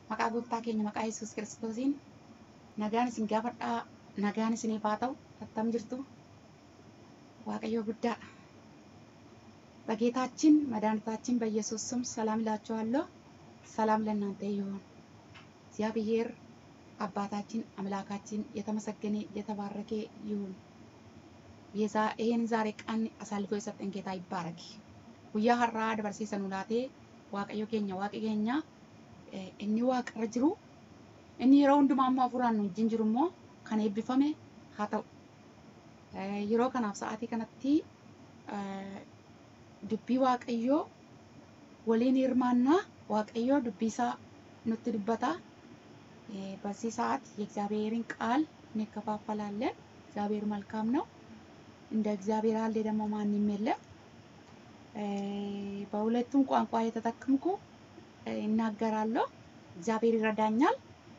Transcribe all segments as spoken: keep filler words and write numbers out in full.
Maqaa gooftaa keenya maqaa Yesuus Kiristoosiin nagaan isin gaafadhaa, nagaan isiniif haa ta'u. Attam jirtu? Waaqayyo guddaadha። በጌታችን መድኃኒታችን በኢየሱስ ስም ሰላም እላችኋለሁ። ሰላም ለእናንተ ይሁን። እግዚአብሔር አባታችን አምላካችን የተመሰገነ የተባረከ ይሁን። የዛ ይሄን ዛሬ ቀን አሳልፎ የሰጠን ጌታ ይባረክ። ጉያ ሀራ ደበርሲሰኑ ላቴ ዋቀዮ ኬኛ ዋቀ ኬኛ እኒ ዋቀረ ጅሩ እኒ yeroo hundumaa afuuraan nu wajjin jiru immoo kan eebbifame haa ta'u. Yeroo kanaaf sa'aatii kanatti dubbii waaqayyoo waliin hirmaannaa waaqayyoo dubbii isaa nutti dubbata. በዚህ ሰዓት የእግዚአብሔርን ቃል እንከፋፈላለን። እግዚአብሔር መልካም ነው። እንደ እግዚአብሔር ያለ ደግሞ ማንም የለም። በሁለቱም ቋንቋ የተጠቀምኩ እናገራለሁ። እግዚአብሔር ይረዳኛል።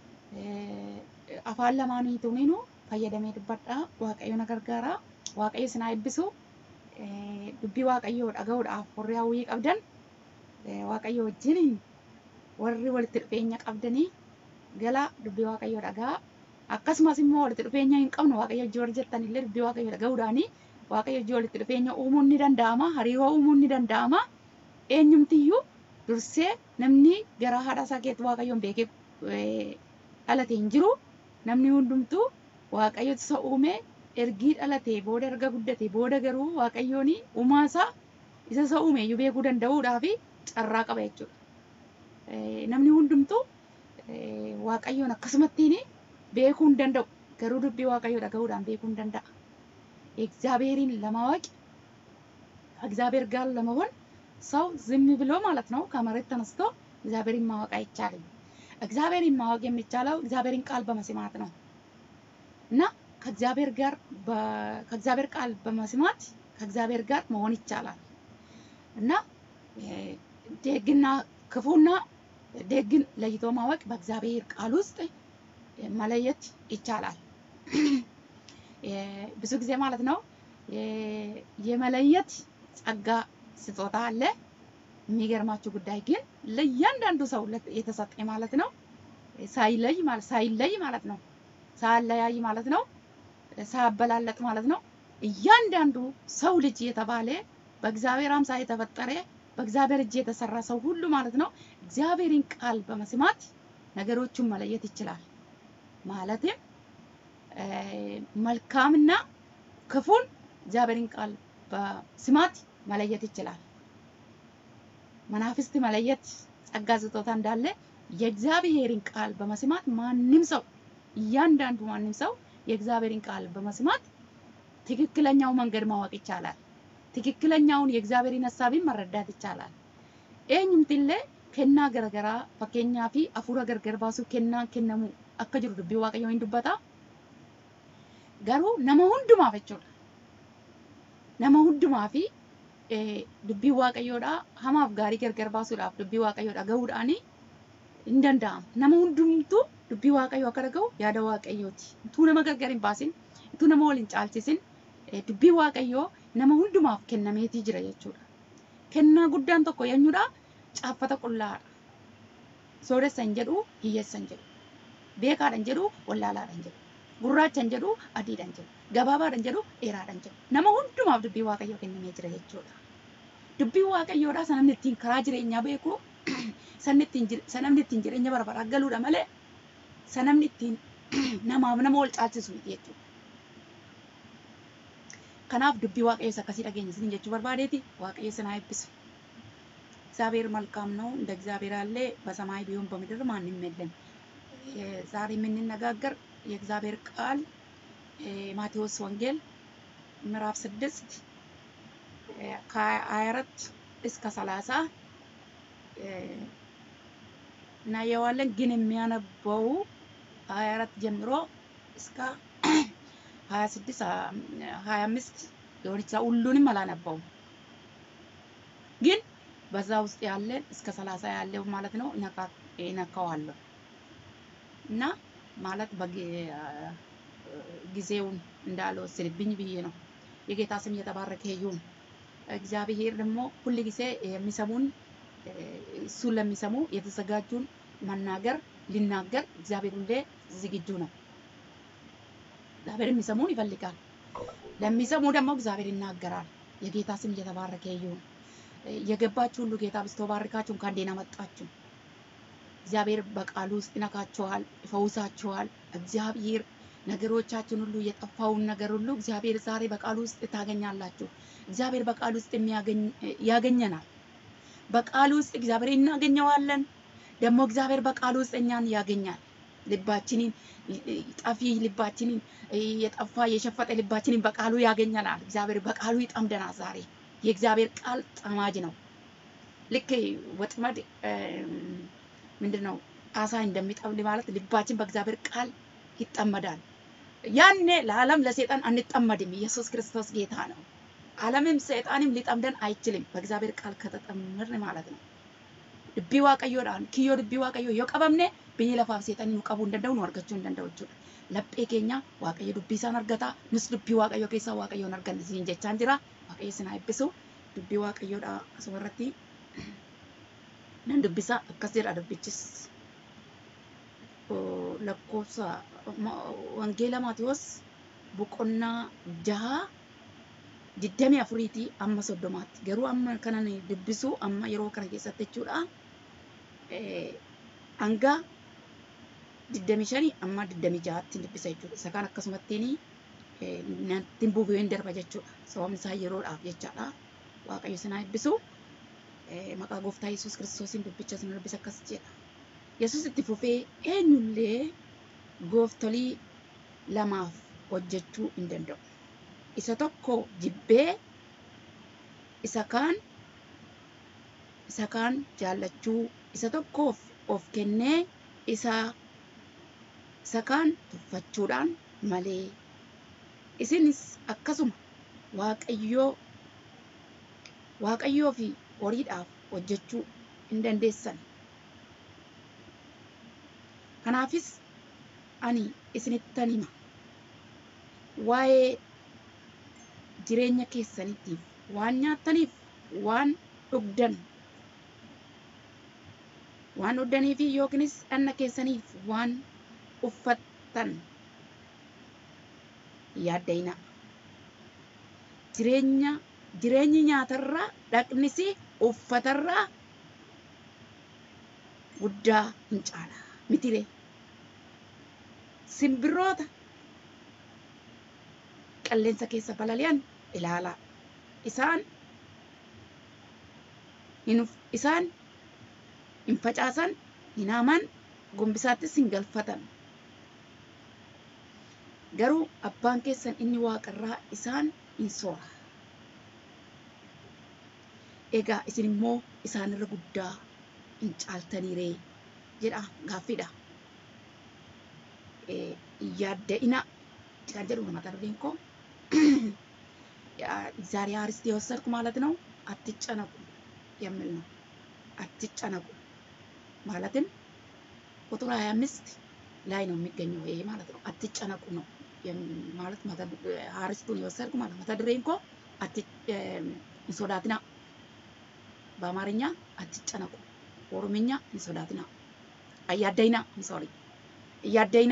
አፋን ለማን ይቱኒኑ ፈየደሜ ድበዳ ዋቀዮ ነገር ጋራ ዋቀዮ ስናይብሱ dubbii waaqayyoo dhaga'uudhaaf warri hawwii qabdan waaqayyo wajjin warri walitti dhufeenya qabdanii gala dubbii waaqayyoo dhagaa. Akkasumas immoo walitti dhufeenya hin qabne waaqayyo wajjin warri jettan illee dubbii waaqayyoo dhaga'uudhaani waaqayyo wajjin walitti dhufeenya uumuun ni danda'ama, hariiroo uumuun ni danda'ama. Eenyumtiyyuu dursee namni gara haadha isaa keetti waaqayyoon beekee dhalatee hin jiru. Namni hundumtuu waaqayyo isa uume ergii dhalatee booda erga guddatee booda garuu waaqayyoon uumaasa isa isa uume iyyuu beekuu danda'uudhaaf carraa qaba jechuudha. Namni hundumtuu waaqayyoon akkasumattiin beekuu hin danda'u. Garuu dubbii waaqayyoo dhaga'uudhaan beekuu hin danda'a. እግዚአብሔርን ለማወቅ ከእግዚአብሔር ጋር ለመሆን ሰው ዝም ብሎ ማለት ነው ከመሬት ተነስቶ እግዚአብሔርን ማወቅ አይቻልም። እግዚአብሔርን ማወቅ የሚቻለው እግዚአብሔርን ቃል በመስማት ነው እና ከእግዚአብሔር ጋር ከእግዚአብሔር ቃል በመስማት ከእግዚአብሔር ጋር መሆን ይቻላል እና ደግና ክፉና ደግን ለይቶ ማወቅ በእግዚአብሔር ቃል ውስጥ መለየት ይቻላል። ብዙ ጊዜ ማለት ነው የመለየት ጸጋ ስጦታ አለ። የሚገርማችሁ ጉዳይ ግን ለእያንዳንዱ ሰው የተሰጠ ማለት ነው ሳይለይ ማለት ሳይለይ ማለት ነው ሳይለያይ ማለት ነው ሳያበላለጥ ማለት ነው። እያንዳንዱ ሰው ልጅ የተባለ በእግዚአብሔር አምሳል የተፈጠረ በእግዚአብሔር እጅ የተሰራ ሰው ሁሉ ማለት ነው እግዚአብሔርን ቃል በመስማት ነገሮችን መለየት ይችላል። ማለትም መልካምና ክፉን እግዚአብሔርን ቃል በመስማት መለየት ይችላል። መናፍስት መለየት ጸጋ ስጦታ እንዳለ የእግዚአብሔርን ቃል በመስማት ማንም ሰው እያንዳንዱ ማንም ሰው የእግዚአብሔርን ቃል በመስማት ትክክለኛው መንገድ ማወቅ ይቻላል። ትክክለኛውን የእግዚአብሔርን ሐሳብን መረዳት ይቻላል። eenyumtille kennaa garagaraa fakkeenyaa fi afuura gargar baasuu kennaa kennamu akka jiru dubbii waaqayyoo hin dubbata. Garuu nama hundumaaf jechuudha. Nama hundumaa fi dubbii waaqayyoodha hamaaf gaarii gargar baasuudhaaf dubbii waaqayyoo dhaga'uudhaan hin danda'amu. Nama hundumtuu dubbii waaqayyoo akka dhaga'u yaada waaqayyooti. Utuu nama gargar hin baasin, utuu nama wal hin caalchisin dubbii waaqayyoo nama hundumaaf kennameetii jira jechuudha. Kennaa guddaan tokko eenyudha? Caaffata qullaadha. Sooressa hin jedhu, hiyyeessa hin jedhu. Beekaadha hin jedhu, wallaalaadha hin jedhu. Gurraacha hin jedhu, adiidha hin jedhu. Gabaabaadha hin jedhu, dheeraadha hin jedhu. Nama hundumaaf dubbii waaqayyoo kennamee jira jechuudha. Dubbii waaqayyoodha sanamni ittiin karaa jireenyaa beeku, sanamni ittiin jireenya barbaada galuudha malee sanamni ittiin namaaf nama wal caalchisu miti jechuudha. Kanaaf dubbii waaqayyoos akkasii dhageenya isin jechuu barbaadeeti. waaqayyo isin haa eebbisu. እግዚአብሔር መልካም ነው። እንደ እግዚአብሔር ያለ በሰማይ ቢሆን በምድር ማንም የለም። ዛሬ የምንነጋገር የእግዚአብሔር ቃል ማቴዎስ ወንጌል ምዕራፍ ስድስት ከሀያ አራት እስከ ሰላሳ እናየዋለን። ግን የሚያነበው ሀያ አራት ጀምሮ እስከ ሀያ ስድስት ሀያ አምስት ሊሆን ይችላል። ሁሉንም አላነበውም ግን በዛ ውስጥ ያለን እስከ ሰላሳ ያለው ማለት ነው እነካዋለሁ እና ማለት በጊዜውን እንዳልወስድብኝ ብዬ ነው። የጌታ ስም የተባረከ ይሁን። እግዚአብሔር ደግሞ ሁሉ ጊዜ የሚሰሙን እሱን ለሚሰሙ የተዘጋጁን መናገር ሊናገር እግዚአብሔር ሁሌ ዝግጁ ነው። እግዚአብሔር የሚሰሙን ይፈልጋል። ለሚሰሙ ደግሞ እግዚአብሔር ይናገራል። የጌታ ስም እየተባረከ ይሁን። የገባችሁ ሁሉ ጌታ ብስቶ ባርካችሁ እንኳን ደህና መጣችሁ። እግዚአብሔር በቃሉ ውስጥ ይነካችኋል፣ ይፈውሳችኋል። እግዚአብሔር ነገሮቻችን ሁሉ የጠፋውን ነገር ሁሉ እግዚአብሔር ዛሬ በቃሉ ውስጥ ታገኛላችሁ። እግዚአብሔር በቃሉ ውስጥ የሚያገኝ ያገኘናል። በቃሉ ውስጥ እግዚአብሔር እናገኘዋለን። ደግሞ እግዚአብሔር በቃሉ ውስጥ እኛን ያገኛል። ልባችንን ጠፊ ልባችንን የጠፋ የሸፈጠ ልባችንን በቃሉ ያገኘናል። እግዚአብሔር በቃሉ ይጠምደናል። ዛሬ የእግዚአብሔር ቃል ጠማጅ ነው። ልክ ወጥመድ ምንድነው አሳ እንደሚጠምድ ማለት ልባችን በእግዚአብሔር ቃል ይጠመዳል። ያኔ ለዓለም ለሰይጣን አንጠመድም። ኢየሱስ ክርስቶስ ጌታ ነው። ዓለምም ሰይጣንም ሊጠምደን አይችልም በእግዚአብሔር ቃል ከተጠመድን ማለት ነው። ድቢ ዋቀዮ ዳን ኪዮ ድቢ ዋቀዮ የቀበምኔ ብዬ ለፋፍ ሰይጣንን ቀቡ እንደደው ነው አርጋችሁ እንደደው ጁ ለጴ ኬኛ ዋቀዮ ዱቢሳን አርገታ ንስ ድቢ ዋቀዮ ኬሳ ዋቀዮ አርገን ሲን ጀቻን ጅራ ዋቀዮ ስና ይብሱ ድቢ ዋቀዮ ዳ አስወረቲ ነን ዱቢሳ አከሰራ ዱቢችስ lakkoofsa wangeela Maatiyos boqonnaa jaha digdamii afuriiti amma soddomaatti. Garuu amma kanan dubbisu amma yeroo kana keessatti jechuudha hanga digdamii shanii amma digdamii jahaatti dubbisa jechuudha. Isa kan akkasumattiin nantiin buufeen darba jechuudha. Sababni isaa yeroodhaaf jechaadha. Waaqayyo sinaa eebbisu maqaa gooftaa Yesuus Kiristoosiin dubbicha sin dubbisa akkas jedha. Yesuus itti fufee eenyullee gooftolii lamaaf hojjechuu hin danda'u. Isa tokko jibbee isa kaan isa kaan jaallachuu, isa tokkoof of kennee isa isa kaan tuffachuudhaan malee. Isinis akkasuma Waaqayyoo Waaqayyoo fi horiidhaaf hojjechuu hin dandeessan. Kanaafis ani isinittan hima waa'ee jireenya keessaniitiif waan nyaataniif waan dhugdan waan dhugdaniif yookiinis dhanna keessaniif waan uffattan yaaddayna. Jireenya jireenyi nyaatarraa dhaqnis uffatarraa guddaa hin caala mitire. Simbirroota qilleensa keessa balali'an ilaala. Isaan hin isaan hin facaasan, hin haaman, gombisaattis hin galfatan. Garuu abbaan keessan inni waaqarraa isaan hin soora. Egaa isin immoo isaanirra guddaa hin caaltaniiree jedha gaaffiidha. Yaadda'ina kan jedhu mata dureen koo ዛሬ አርስት የወሰድኩ ማለት ነው አትጨነቁ የሚል ነው። አትጨነቁ ማለትም ቁጥር ሃያ አምስት ላይ ነው የሚገኘው ይሄ ማለት ነው። አትጨነቁ ነው ማለት አርስቱን የወሰድኩ ማለት መታ dureen koo አት እንሶዳትና በአማርኛ አትጨነቁ፣ ኦሮምኛ እንሶዳትና፣ አያደይና ሶሪ እያደይና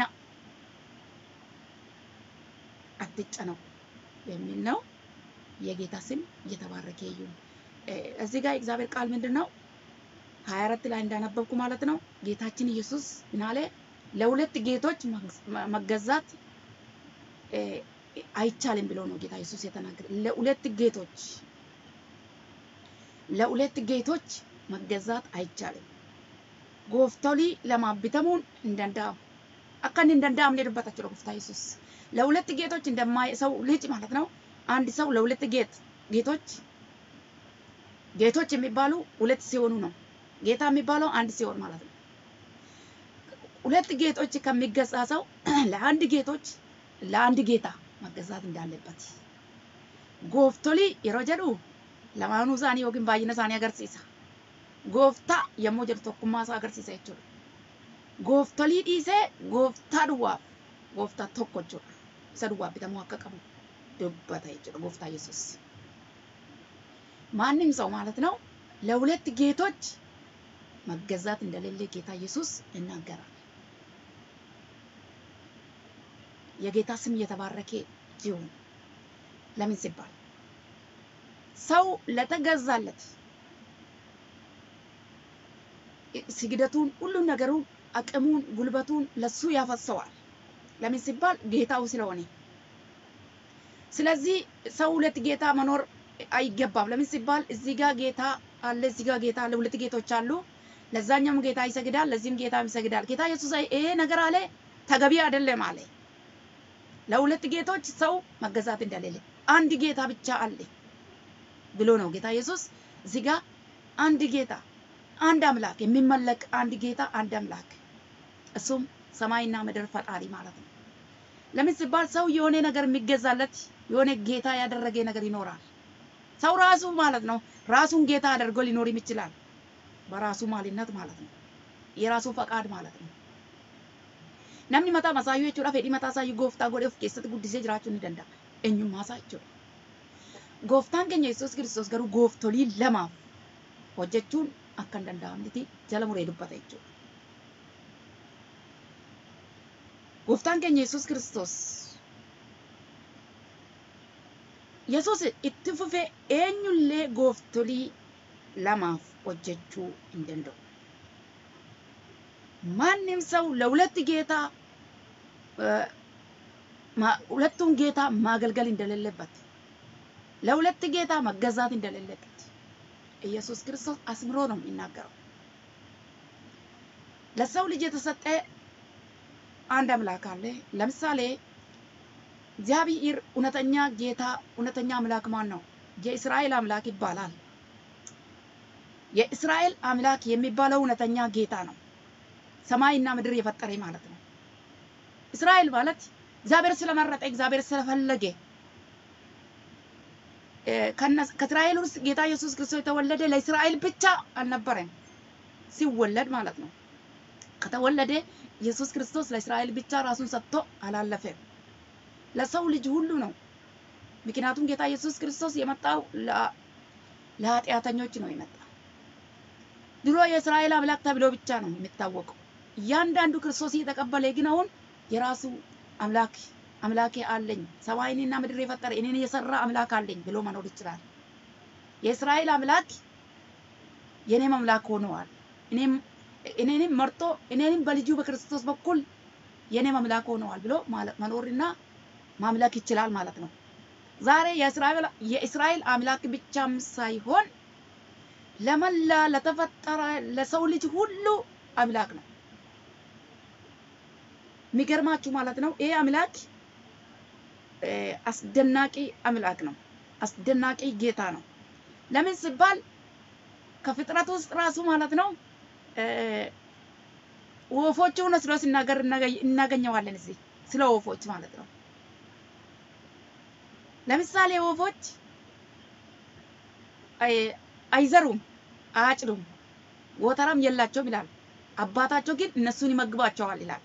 አትጨነቁ የሚል ነው። የጌታ ስም እየተባረከ ይሁን። እዚህ ጋር እግዚአብሔር ቃል ምንድነው ሃያ አራት ላይ እንዳነበብኩ ማለት ነው ጌታችን ኢየሱስ ምናለ ለሁለት ጌቶች መገዛት አይቻልም ብሎ ነው ጌታ ኢየሱስ የተናገረ። ለሁለት ጌቶች ለሁለት ጌቶች መገዛት አይቻልም። ጎፍቶሊ ለማብተሙን እንደንዳም አካን እንደንዳም ለደባታቸው ጎፍታ ኢየሱስ ለሁለት ጌቶች እንደማይ ሰው ልጅ ማለት ነው። አንድ ሰው ለሁለት ጌት ጌቶች ጌቶች የሚባሉ ሁለት ሲሆኑ ነው። ጌታ የሚባለው አንድ ሲሆን ማለት ነው። ሁለት ጌቶች ከሚገዛ ሰው ለአንድ ጌቶች ለአንድ ጌታ መገዛት እንዳለበት ጎፍቶሊ የሮጀዱ ለማኑ ዛኒ ወግን ባይነ ዛኒ አገርሲሳ ጎፍታ የሞጀር ተኩማሳ አገርሲሳ ይችላል። ጎፍቶሊ ዲሴ ጎፍታ ዱዋ ጎፍታ ተኮጆ ሰዱዋ ቢተሙ አከቀሙ ዱባታ ይችላል። ጎፍታ ኢየሱስ ማንንም ሰው ማለት ነው ለሁለት ጌቶች መገዛት እንደሌለ ጌታ ኢየሱስ ይናገራል። የጌታ ስም የተባረከ ይሁን። ለምን ሲባል ሰው ለተገዛለት ስግደቱን ሁሉ ነገሩን አቅሙን ጉልበቱን ለሱ ያፈሰዋል። ለምን ሲባል ጌታው ስለሆነ። ስለዚህ ሰው ሁለት ጌታ መኖር አይገባም። ለምን ሲባል እዚህ ጋር ጌታ አለ፣ እዚህ ጋር ጌታ አለ፣ ሁለት ጌቶች አሉ። ለዛኛውም ጌታ ይሰግዳል፣ ለዚህም ጌታ ይሰግዳል። ጌታ ኢየሱስ ይሄ ነገር አለ ተገቢ አይደለም አለ። ለሁለት ጌቶች ሰው መገዛት እንደሌለ አንድ ጌታ ብቻ አለ ብሎ ነው ጌታ ኢየሱስ እዚህ ጋር አንድ ጌታ አንድ አምላክ የሚመለክ አንድ ጌታ አንድ አምላክ እሱም ሰማይና ምድር ፈጣሪ ማለት ነው። ለምን ሲባል ሰው የሆነ ነገር የሚገዛለት የሆነ ጌታ ያደረገ ነገር ይኖራል። ሰው ራሱ ማለት ነው ራሱን ጌታ አድርጎ ሊኖር ይችላል በራሱ ማንነት ማለት ነው፣ የራሱ ፈቃድ ማለት ነው። namni mata masayu jechuudha fedhi mata sayu gooftaa godhe of keessatti guddisee jiraachuu ni danda'a eenyummaa isaa jechuudha. Gooftaan keenya Yesuus Kiristoos garuu gooftolii lamaaf hojjechuun akka hin danda'amnetti jala muree dubbata jechuudha. Gooftaan keenya Yesuus Kiristoos Yesuus itti fufee eenyullee gooftolii lamaaf hojjechuu hin danda'u. ማንም ሰው ለሁለት ጌታ ሁለቱን ጌታ ማገልገል እንደሌለበት ለሁለት ጌታ መገዛት እንደሌለበት ኢየሱስ ክርስቶስ አስምሮ ነው የሚናገረው። ለሰው ልጅ የተሰጠ አንድ አምላክ አለ። ለምሳሌ እግዚአብሔር እውነተኛ ጌታ እውነተኛ አምላክ ማን ነው? የእስራኤል አምላክ ይባላል። የእስራኤል አምላክ የሚባለው እውነተኛ ጌታ ነው። ሰማይና ምድር የፈጠረ ማለት ነው። እስራኤል ማለት እግዚአብሔር ስለመረጠ እግዚአብሔር ስለፈለገ ከእስራኤል ውስጥ ጌታ ኢየሱስ ክርስቶስ የተወለደ ለእስራኤል ብቻ አልነበረም ሲወለድ ማለት ነው። ከተወለደ ኢየሱስ ክርስቶስ ለእስራኤል ብቻ ራሱን ሰጥቶ አላለፈም፣ ለሰው ልጅ ሁሉ ነው። ምክንያቱም ጌታ ኢየሱስ ክርስቶስ የመጣው ለኃጢአተኞች ነው የመጣው። ድሮ የእስራኤል አምላክ ተብሎ ብቻ ነው የሚታወቀው። ያንዳንዱ ክርስቶስ የተቀበለ ግን አሁን የራሱ አምላክ አምላኬ አለኝ ሰማይንና ምድር የፈጠረ እኔን የሰራ አምላክ አለኝ ብሎ መኖር ይችላል። የእስራኤል አምላክ የኔም አምላክ ሆኗል። እኔም እኔንም መርጦ እኔንም በልጁ በክርስቶስ በኩል የኔም አምላክ ሆኗል ብሎ መኖርና ማምለክ ይችላል ማለት ነው። ዛሬ የእስራኤል የእስራኤል አምላክ ብቻም ሳይሆን ለመላ ለተፈጠረ ለሰው ልጅ ሁሉ አምላክ ነው። የሚገርማችሁ ማለት ነው ይሄ አምላክ አስደናቂ አምላክ ነው፣ አስደናቂ ጌታ ነው። ለምን ሲባል ከፍጥረት ውስጥ ራሱ ማለት ነው ወፎቹን ስለ ሲናገር እናገኘዋለን እዚህ ስለ ወፎች ማለት ነው። ለምሳሌ ወፎች አይዘሩም አያጭዱም ወተራም የላቸውም ይላል። አባታቸው ግን እነሱን ይመግባቸዋል ይላል።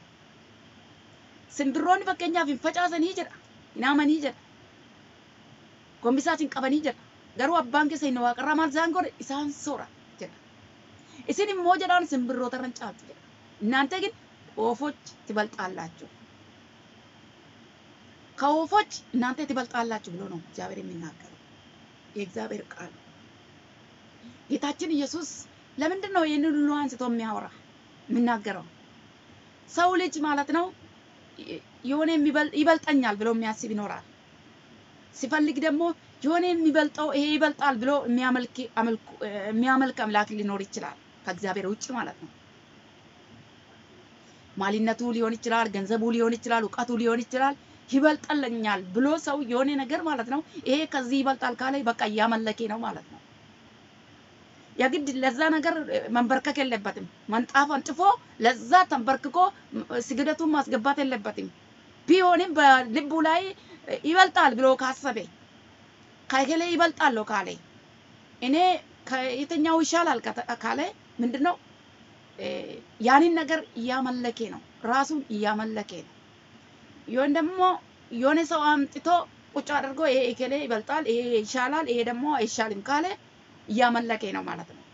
ስንብሮን ፈቀኛ ቢፈጫሰን ይጀራ እናማን ይጀራ ጎምቢሳችን ቀበን ይጀራ ገሩ አባን ከሰይ ነው አቀራማል ዛንጎር ኢሳን ሶራ ጀራ እሲን ሞጀዳን ስንብሮ ተረንጫት ጀራ እናንተ ግን ወፎች ትበልጣላችሁ ከወፎች እናንተ ትበልጣላችሁ ብሎ ነው እግዚአብሔር የሚናገረው። የእግዚአብሔር ቃል ጌታችን ኢየሱስ ለምንድን ነው ይሄንን ሁሉ አንስቶ የሚያወራ የሚናገረው? ሰው ልጅ ማለት ነው የሆነ ይበልጣኛል ብሎ የሚያስብ ይኖራል። ሲፈልግ ደግሞ የሆነ የሚበልጠው ይሄ ይበልጣል ብሎ የሚያመልክ የሚያመልክ አምላክ ሊኖር ይችላል ከእግዚአብሔር ውጭ ማለት ነው። ማሊነቱ ሊሆን ይችላል፣ ገንዘቡ ሊሆን ይችላል፣ ዕውቀቱ ሊሆን ይችላል። ይበልጣልኛል ብሎ ሰው የሆነ ነገር ማለት ነው ይሄ ከዚህ ይበልጣል ካለ በቃ ያመለከ ነው ማለት ነው። የግድ ለዛ ነገር መንበርከክ የለበትም። መንጣፍ አንጥፎ ለዛ ተንበርክኮ ስግደቱን ማስገባት የለበትም። ቢሆንም በልቡ ላይ ይበልጣል ብሎ ካሰበ ካይከለ ይበልጣል ካለ እኔ ከየትኛው ይሻላል ካለ ምንድነው ያንን ነገር ያመለከ ነው፣ ራሱን ያመለከ ነው። ይሁን ደግሞ የሆነ ሰው አምጥቶ ቁጭ አድርጎ ይሄ እከሌ ይበልጣል ይሄ ይሻላል ይሄ ደግሞ አይሻልም ካለ ያመለከ ነው ማለት ነው።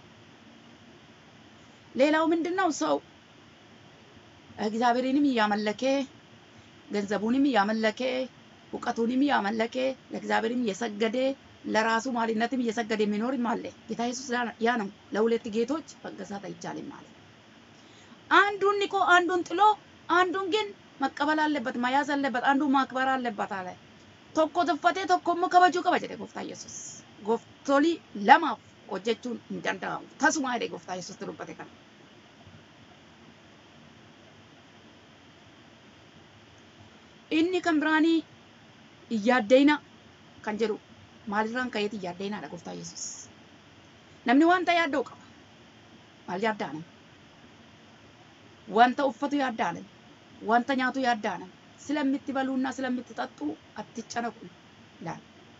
ሌላው ምንድነው ሰው እግዚአብሔርንም ያመለከ ገንዘቡንም ያመለከ እውቀቱንም ያመለከ ለእግዚአብሔርም የሰገደ ለራሱ ማንነትም የሰገደ የሚኖርም አለ። ጌታ ኢየሱስ ያ ነው ለሁለት ጌቶች መገዛት አይቻልም ማለት። አንዱን ንቆ አንዱን ጥሎ አንዱን ግን መቀበል አለበት መያዝ አለበት አንዱን ማክበር አለበት አለ። tokko tuffatee tokkommoo kabajuu qaba jedhe gooftaa Yesuus. Gooftolii lamaaf hojjechuun hin danda'amu. Tasuma jedhe gooftaa Yesuus dubbate kana. Inni kan biraanii yaaddeena kan jedhu maalirraan ka'eeti yaaddeenaadha gooftaa Yesuus. Namni wanta yaadda'u qaba. Maal yaaddaana? Wanta uffatu yaaddaana. Wanta nyaatu yaaddaana. ስለምትበሉና ስለምትጠጡ አትጨነቁ ይላል።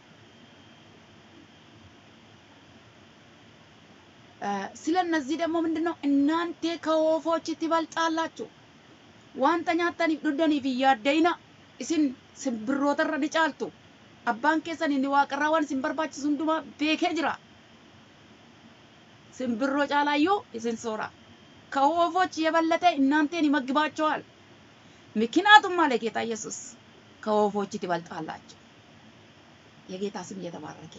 ስለነዚህ ደግሞ ምንድነው እናንተ ከወፎች ትበልጣላችሁ። ዋንተ ኛተኒ ዱደኒፍ ያደይና እስን ስንብሮተረ ጫልቱ አባን ከሰን እኒ ዋቀራዋን ሲንበርባች ሱንዱማ ቤከ ጅራ ስንብሮ ጫላዩ እስን ሶራ ከወፎች የበለጠ እናንተን ይመግባቸዋል። ምክንያቱም ማለት ጌታ ኢየሱስ ከወፎች ትበልጣላችሁ። የጌታ ስም እየተባረከ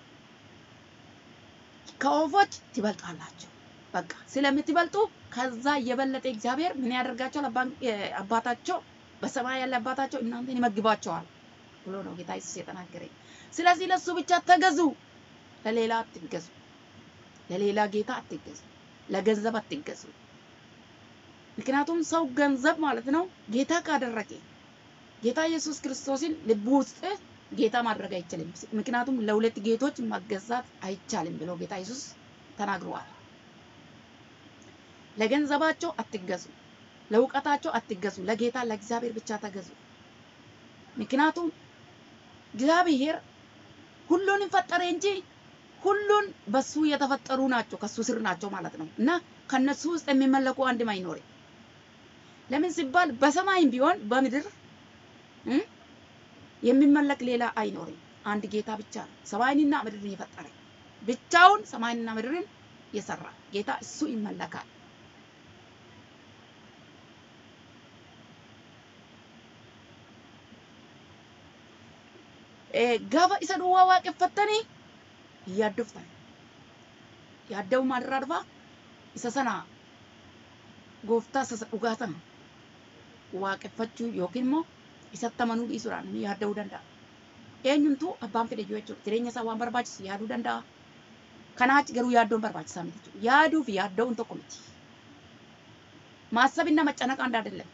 ከወፎች ትበልጣላችሁ። በቃ ስለምትበልጡ ከዛ የበለጠ እግዚአብሔር ምን ያደርጋቸዋል? አባታቸው በሰማይ ያለ አባታቸው እናንተን ይመግባቸዋል ብሎ ነው ጌታ ኢየሱስ የተናገረኝ። ስለዚህ ለሱ ብቻ ተገዙ፣ ለሌላ አትገዙ፣ ለሌላ ጌታ አትገዙ፣ ለገንዘብ አትገዙ። ምክንያቱም ሰው ገንዘብ ማለት ነው ጌታ ካደረገ ጌታ ኢየሱስ ክርስቶስን ልብ ውስጥ ጌታ ማድረግ አይችልም። ምክንያቱም ለሁለት ጌቶች ማገዛት አይቻልም ብሎ ጌታ ኢየሱስ ተናግሯል። ለገንዘባቸው አትገዙ፣ ለውቀታቸው አትገዙ፣ ለጌታ ለእግዚአብሔር ብቻ ተገዙ። ምክንያቱም እግዚአብሔር ሁሉን ፈጠረ እንጂ ሁሉን በሱ የተፈጠሩ ናቸው ከሱ ስር ናቸው ማለት ነው። እና ከነሱ ውስጥ የሚመለኩ አንድም አይኖርም። ለምን ሲባል በሰማይም ቢሆን በምድር የሚመለክ ሌላ አይኖርም። አንድ ጌታ ብቻ ነው ሰማይንና ምድርን የፈጠረ። ብቻውን ሰማይንና ምድርን የሰራ ጌታ እሱ ይመለካል። እ ጋባ ኢሰዱ ዋዋቀፈተኒ ያድፍታ ያደው ማድራድፋ ኢሰሰና ጎፍታ ሰሰ ኡጋተን waaqeffachuu yookiin immoo isatti amanuu dhiisuudhaan ni yaaduu danda'a. Eenyumtuu abbaan fedhe jechuudha. Jireenya isaa waan barbaachisu yaaduu danda'a. Kanaachi garuu yaaddoon barbaachisaa miti jechuudha. Yaaduu fi yaaddoon tokko miti. ማሰብና መጨነቅ አንድ አይደለም።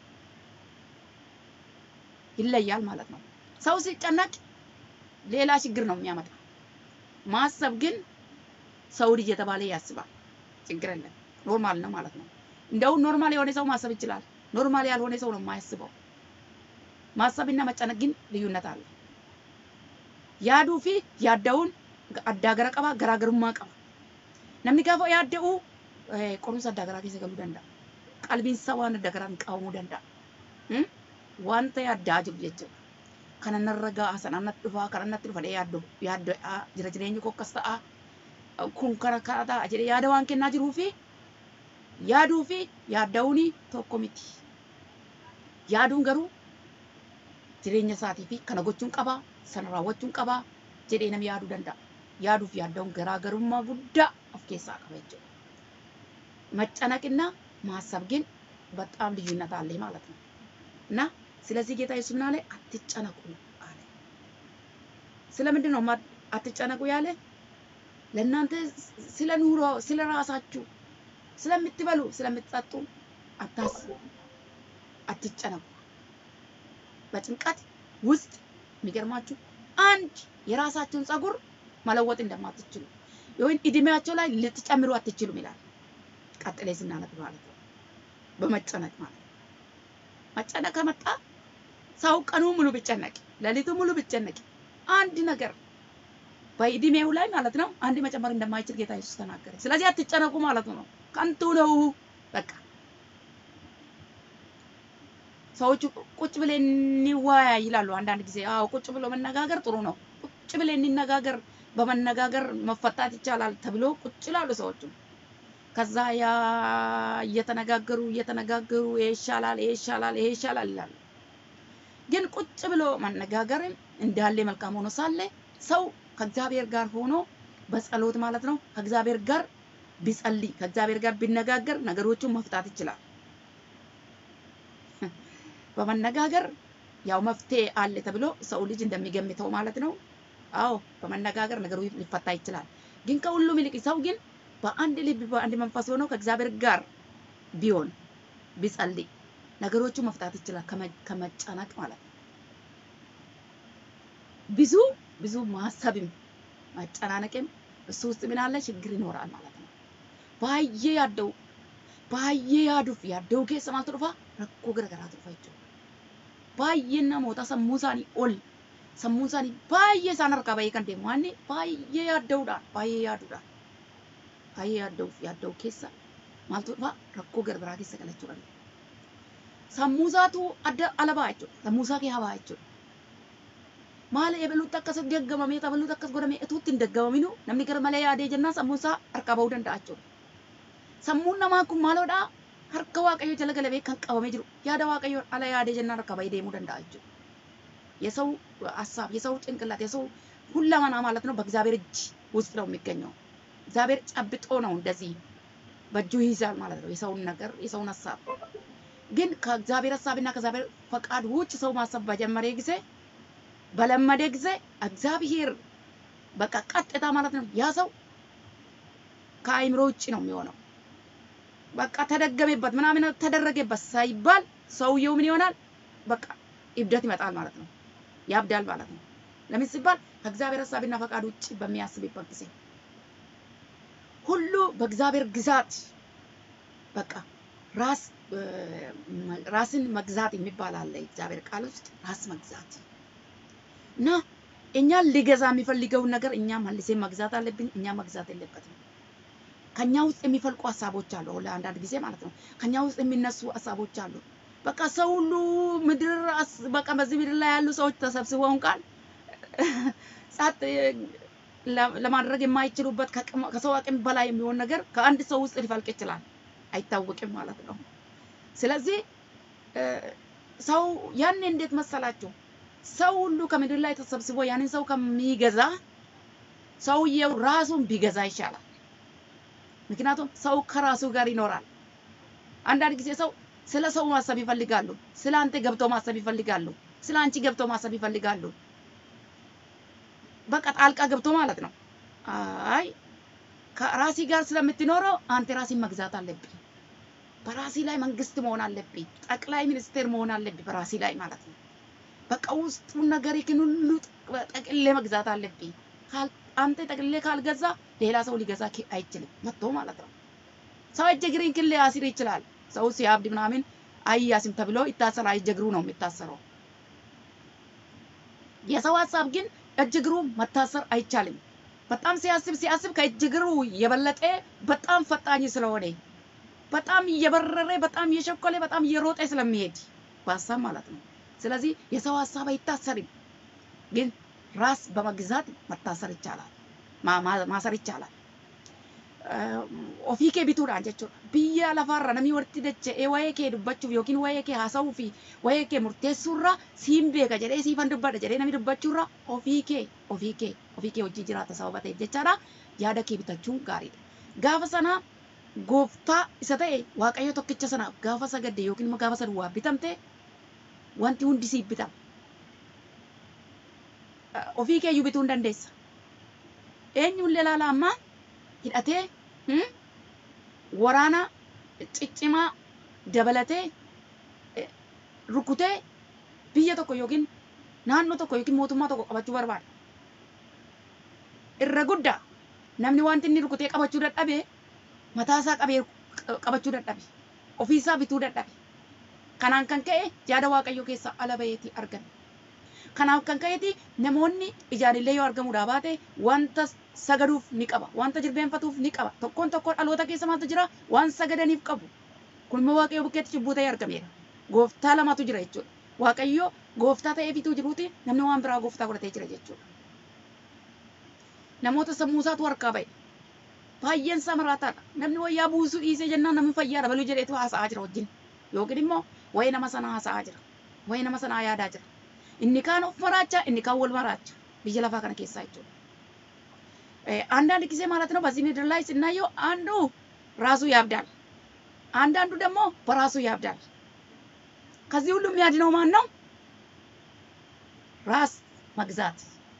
ይለያል ማለት ነው። ሰው ሲጨነቅ ሌላ ችግር ነው የሚያመጣው። ማሰብ ግን ሰው ልጅ የተባለ ያስባል። ችግር የለም። ኖርማል ነው ማለት ነው። እንደው ኖርማል የሆነ ሰው ማሰብ ይችላል። ኖርማል ያልሆነ ሰው ነው የማያስበው። ማሰብና መጨነቅ ግን ልዩነት አለው። ያዱ ፊ ያዳውን አዳገራ ቀባ ገራገሩማ ቀባ namni gaafa yaaddu qorumsa addagaraa keessa galuu danda'a. Qalbiin isaa waan addagaraan qaamuu danda'a. Wanta yaaddaa jiru jechuudha. Kana narra ga'a sanannatti dhufaa kanannatti dhufa yaaddu yaaddu jira jireenyi koo akkas ta'a. Kun kana kana ta'a jedhee yaada waan kennaa jiruu fi yaaduu fi yaaddaa'uuni tokko miti. Yaaduun garuu jireenya isaatii fi kana gochuun qaba sana raawwachuun qaba jedhee namni yaaduu danda'a. Yaaduu fi yaaddaa'uun garaagarummaa guddaa of keessaa qaba jechuudha. መጨነቅና ማሰብ ግን በጣም ልዩነት አለ ማለት ነው። እና ስለዚህ ጌታ ኢየሱስ ምናለ አትጨነቁ አለ። ስለምንድን ነው አትጨነቁ ያለ? ለእናንተ ስለ ኑሮ ስለ ራሳችሁ ስለምትበሉ ስለምትጠጡ አታስቡ፣ አትጨነቁ። በጭንቀት ውስጥ የሚገርማችሁ አንድ የራሳችሁን ጸጉር መለወጥ እንደማትችሉ ይሁን እድሜያቸው ላይ ልትጨምሩ አትችሉም ይላል። ቀጥለህ ስናነብ ማለት ነው። በመጨነቅ ማለት መጨነቅ ከመጣ ሰው ቀኑ ሙሉ ቢጨነቅ ለሊቱ ሙሉ ቢጨነቅ አንድ ነገር በእድሜው ላይ ማለት ነው አንድ መጨመር እንደማይችል ጌታ ኢየሱስ ተናገረ። ስለዚህ አትጨነቁ ማለት ነው። ከንቱ ነው በቃ። ሰዎች ቁጭ ብለን እንወያይ ይላሉ አንዳንድ ጊዜ። አዎ ቁጭ ብሎ መነጋገር ጥሩ ነው። ቁጭ ብለን እንነጋገር፣ በመነጋገር መፈታት ይቻላል ተብሎ ቁጭ ይላሉ ሰዎች። ከዛ ያ እየተነጋገሩ እየተነጋገሩ ይሄ ይሻላል ይሄ ይሻላል ይሄ ይሻላል ይላሉ። ግን ቁጭ ብሎ መነጋገርም እንዳለ መልካም ሆኖ ሳለ ሰው ከእግዚአብሔር ጋር ሆኖ በጸሎት ማለት ነው ከእግዚአብሔር ጋር ቢጸልይ ከእግዚአብሔር ጋር ቢነጋገር ነገሮችን መፍታት ይችላል። በመነጋገር ያው መፍትሄ አለ ተብሎ ሰው ልጅ እንደሚገምተው ማለት ነው። አዎ በመነጋገር ነገሩ ሊፈታ ይችላል። ግን ከሁሉም ይልቅ ሰው ግን በአንድ ልብ በአንድ መንፈስ ሆኖ ከእግዚአብሔር ጋር ቢሆን ቢጸልይ ነገሮችን መፍታት ይችላል ከመጨነቅ ማለት ነው። ብዙ ብዙ ማሰብም ማጨናነቅም እሱ ውስጥ ምን አለ ችግር ይኖራል ማለት ነው። ባየ ያደው ባየ ያዱፍ ያደው ከሰ ማለት ነው ረኮ ገረገራ ተፈይቶ ባየና ሞታ ሰሙሳኒ ኦል ሰሙሳኒ ባየ ሳነርካ ባየ ከንዴ ማኒ ባየ ያደውዳ ባየ ያዱዳ ባየ ያደው ያደው ከሰ ማለት ነው ረኮ ገረገራ ከሰ ከለችው ሰሙሳቱ አደ አለባቸው ሰሙሳ ከያባቸው ማለ የበሉ ተከሰ ደገመ የበሉ ተከሰ ጎደሜ እቱት እንደገመሚኑ ነምኒ ገር ማለ ያዴ ጀና ሰሙሳ አርካባው ደንዳቸው ሰሙና ማኩ ማሎዳ harka waaqayyo jala galabee kan qabame jiru yaada waaqayyo ala yaade jennaan harka baay'ee deemuu danda'a jechuudha. የሰው ሐሳብ የሰው ጭንቅላት የሰው ሁለመና ማለት ነው በእግዚአብሔር እጅ ውስጥ ነው የሚገኘው። እግዚአብሔር ጨብጦ ነው እንደዚህ በእጁ ይይዛል ማለት ነው የሰውን ነገር የሰውን ሐሳብ። ግን ከእግዚአብሔር ሐሳብና ከእግዚአብሔር ፈቃድ ውጭ ሰው ማሰብ በጀመረ ጊዜ በለመደ ጊዜ እግዚአብሔር በቃ ቀጥታ ማለት ነው ያ ሰው ከአይምሮ ውጭ ነው የሚሆነው። በቃ ተደገመበት ምናምን ተደረገበት ሳይባል ሰውየው ምን ይሆናል? በቃ ይብደት ይመጣል ማለት ነው። ያብዳል ማለት ነው። ለምን ሲባል ከእግዚአብሔር ሐሳብና ፈቃድ ውጭ በሚያስብበት ጊዜ ሁሉ በእግዚአብሔር ግዛት በቃ ራስ ራስን መግዛት የሚባል አለ እግዚአብሔር ቃል ውስጥ ራስ መግዛት እና እኛ ሊገዛ የሚፈልገው ነገር እኛ መልሰን መግዛት አለብን። እኛ መግዛት የለበትም። ከኛ ውስጥ የሚፈልቁ ሐሳቦች አሉ ለአንዳንድ ጊዜ ማለት ነው። ከኛ ውስጥ የሚነሱ ሐሳቦች አሉ። በቃ ሰው ሁሉ ምድር በቃ በዚህ ምድር ላይ ያሉ ሰዎች ተሰብስበው እንኳን ጻት ለማድረግ የማይችሉበት ከሰው አቅም በላይ የሚሆን ነገር ከአንድ ሰው ውስጥ ሊፈልቅ ይችላል አይታወቅም ማለት ነው። ስለዚህ ሰው ያን እንዴት መሰላችሁ? ሰው ሁሉ ከምድር ላይ ተሰብስቦ ያንን ሰው ከሚገዛ ሰውየው ራሱን ቢገዛ ይሻላል። ምክንያቱም ሰው ከራሱ ጋር ይኖራል። አንዳንድ ጊዜ ሰው ስለ ሰው ማሰብ ይፈልጋሉ፣ ስለ አንተ ገብቶ ማሰብ ይፈልጋሉ፣ ስለ አንቺ ገብቶ ማሰብ ይፈልጋሉ። በቃ ጣልቃ ገብቶ ማለት ነው። አይ ከራሲ ጋር ስለምትኖረው አንተ ራስን መግዛት አለብህ። በራሲ ላይ መንግስት መሆን አለብህ። ጠቅላይ ሚኒስትር መሆን አለብህ በራሲ ላይ ማለት ነው። በቃ ውስጡ ነገር ይክን ሁሉ ጠቅልለ መግዛት አለብህ። ካል አንተ ጠቅልለ ካልገዛ ሌላ ሰው ሊገዛ አይችልም መጥቶ ማለት ነው። ሰው እጅግሪን ክል ያሲር ይችላል። ሰው ሲያብድ ምናምን አይያስም ተብሎ ይታሰራ እጅግሩ ነው የሚታሰረው። የሰው ሐሳብ ግን እጅግሩ መታሰር አይቻልም። በጣም ሲያስብ ሲያስብ ከእጅግሩ የበለጠ በጣም ፈጣኝ ስለሆነ በጣም እየበረረ በጣም እየሸኮለ በጣም እየሮጠ ስለሚሄድ በሐሳብ ማለት ነው። ስለዚህ የሰው ሐሳብ አይታሰርም። ግን ራስ በመግዛት መታሰር ይቻላል ማሰር ይቻላል። ኦፊኬ ቢቱራ አንጀቹ ቢያ ለፋራ ነሚ ወርቲ ደቸ ኤዋይኬ ዱባቹ ዮኪን ዋይኬ ሀሳውፊ ዋይኬ ሙርቴሱራ ሲምቤ ከጀዴ ሲፈን ዱባደ ጀዴ ነሚ ዱባቹራ ኦፊኬ ኦፊኬ ኦፊኬ ወጂ ጅራተ ሰበበተ ጀቻራ ያደኬ ቢታቹ ጋሪ ጋፈ ሰና ጎፍታ ኢሰተ ዋቀዮ tokkicha sana gafa sagade yokin ma gafa sadwa bitamte wanti hundi si bitam ofike yu bitun dandeessa eenyuun lelaala amma hidhatee waraana ciccimaa dabalatee rukutee biyya tokko yookiin naannoo tokko yookiin mootummaa tokko qabachuu barbaada. Irra guddaa namni wanti inni rukutee qabachuu dadhabee mataa isaa qabee qabachuu dadhabe ofii isaa bituu dadhabe. Kanaan kan ka'e yaada Waaqayyoo keessa ala bayeetii argame. Kanaaf kan ka'eeti namoonni ijaarillee yoo argamuudhaa baate wanta sagaduuf ni qaba, wanta jilbeenfatuuf ni qaba. Tokkoon tokkoon dhaloota keessa maaltu jira? Waan sagadaniif qabu. Kun immoo Waaqayyoo bukkeetti cubbuu ta'ee argameera. Gooftaa lamatu jira jechuudha. Waaqayyoo gooftaa ta'ee bituu jiruuti namni waan biraa gooftaa godhatee jira jechuudha. Namoota sammuu isaatu harkaa ba'e. Baay'een isaa maraataadha. Namni wayyaa buusuu dhiisee jennaan namni fayyaadha baluu jedheetu haasa'aa jira wajjin. Yookiin immoo wayii nama sanaa haasa'aa jira. Wayii nama sanaa yaadaa jira. inni kaan of maraacha, inni kaan wal maraacha biyya lafaa kana keessaa jechuudha. አንዳንድ ጊዜ ማለት ነው በዚህ ምድር ላይ ስናየው አንዱ ራሱ ያብዳል፣ አንዳንዱ ደግሞ በራሱ ያብዳል። ከዚህ ሁሉ የሚያድነው ማን ነው? ራስ መግዛት፣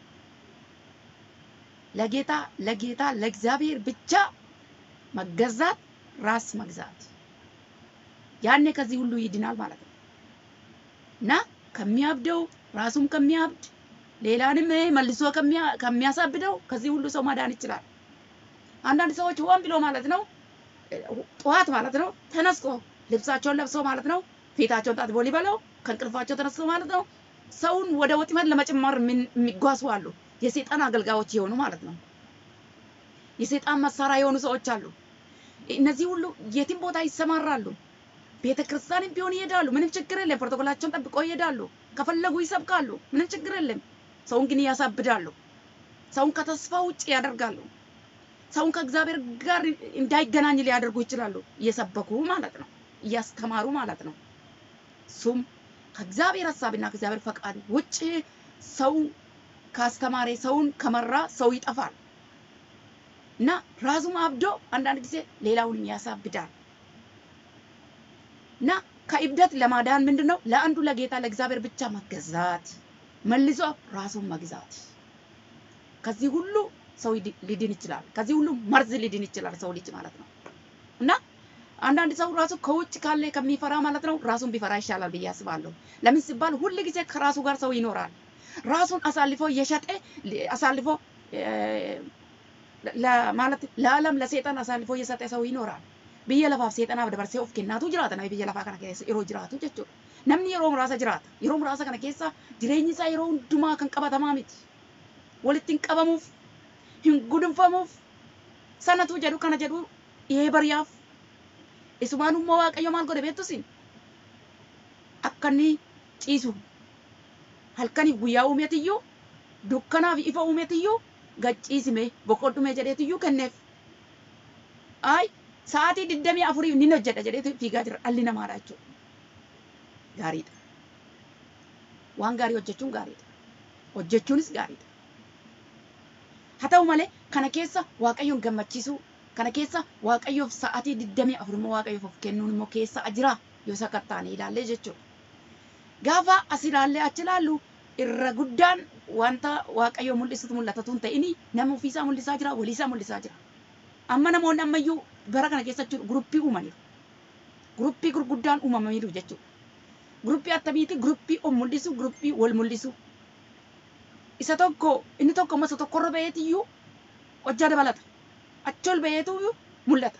ለጌታ ለጌታ ለእግዚአብሔር ብቻ መገዛት፣ ራስ መግዛት። ያኔ ከዚህ ሁሉ ይድናል ማለት ነው። እና ከሚያብደው ራሱም ከሚያብድ ሌላንም መልሶ ከሚያሳብደው ከዚህ ሁሉ ሰው ማዳን ይችላል። አንዳንድ ሰዎች ሆን ብሎ ማለት ነው ጠዋት ማለት ነው ተነስቶ ልብሳቸውን ለብሰው ማለት ነው ፊታቸውን ታጥቦ ሊበለው ከእንቅልፋቸው ተነስቶ ማለት ነው ሰውን ወደ ወጥመድ ለመጨመር የሚጓዙ አሉ። የሰይጣን አገልጋዮች የሆኑ ማለት ነው። የሰይጣን መሳሪያ የሆኑ ሰዎች አሉ። እነዚህ ሁሉ የትም ቦታ ይሰማራሉ። ቤተክርስቲያንም ቢሆን ይሄዳሉ፣ ምንም ችግር የለም። ፕሮቶኮላቸውን ጠብቀው ይሄዳሉ። ከፈለጉ ይሰብካሉ፣ ምንም ችግር የለም። ሰውን ግን ያሳብዳሉ። ሰውን ከተስፋ ውጭ ያደርጋሉ። ሰውን ከእግዚአብሔር ጋር እንዳይገናኝ ሊያደርጉ ይችላሉ። እየሰበኩ ማለት ነው፣ እያስተማሩ ማለት ነው። እሱም ከእግዚአብሔር ሐሳብና ከእግዚአብሔር ፈቃድ ውጭ ሰው ካስተማረ ሰውን ከመራ ሰው ይጠፋል እና ራሱም አብዶ አንዳንድ ጊዜ ሌላውን ያሳብዳል። እና ከእብደት ለማዳን ምንድነው? ለአንዱ ለጌታ ለእግዚአብሔር ብቻ መገዛት፣ መልሶ ራሱን መግዛት። ከዚህ ሁሉ ሰው ሊድን ይችላል። ከዚህ ሁሉ መርዝ ሊድን ይችላል ሰው ልጅ ማለት ነው። እና አንዳንድ ሰው ራሱ ከውጭ ካለ ከሚፈራ ማለት ነው ራሱን ቢፈራ ይሻላል ብዬ አስባለሁ። ለምን ሲባል ሁሉ ጊዜ ከራሱ ጋር ሰው ይኖራል። ራሱን አሳልፎ እየሸጠ አሳልፎ ለማለት ለዓለም ለሰይጣን አሳልፎ እየሰጠ ሰው ይኖራል። biyya lafaaf seexana abda barsee of kennaatu jiraata nama biyya lafaa kana keessa yeroo jiraatu jechuudha. Namni yeroo muraasa jiraata. Yeroo muraasa kana keessa jireenyi isaa yeroo hundumaa kan qabatamaa miti. Walitti hin qabamuuf, hin gudunfamuuf sanatu jedhu kana jedhu ee bariyaaf. Isumaan immoo Waaqayyo maal godhe beektu sin? Akka inni ciisu halkaniif guyyaa uumeetiyyuu dukkanaaf ifa uumeetiyyuu gacciisime boqodhume jedheetiyyuu kenneef. Ay saati digdamii afuriif ni hojjedha jedheetu fiigaa jira dhalli namaadha jechuudha. Gaariidha. Waan gaarii hojjechuun gaariidha. Hojjechuunis gaariidha. Haa ta'u malee kana keessa Waaqayyoon gammachiisuu, kana keessa Waaqayyoof sa'aatii digdamii afur immoo Waaqayyoof of kennuun immoo keessa jira yoo sakkattaanii ilaallee jechuudha. Gaafa as ilaallee achi ilaallu irra guddaan wanta Waaqayyoo mul'isutu mul'atatu hin ta'ini nama ofiisaa mul'isaa jira, waliisaa mul'isaa jira. Amma namoonni ammayyuu bara kana keessa jechuudha guruppii uumaniiru. Guruppii gurguddaan uumamaniiru jechuudha. Guruppii attamiiti? Guruppii of mul'isu, guruppii wal mul'isu. Isa tokko inni tokko masa tokkorra baheetiyyuu hojjaa dabalata. Achi ol baheetuyyuu mul'ata.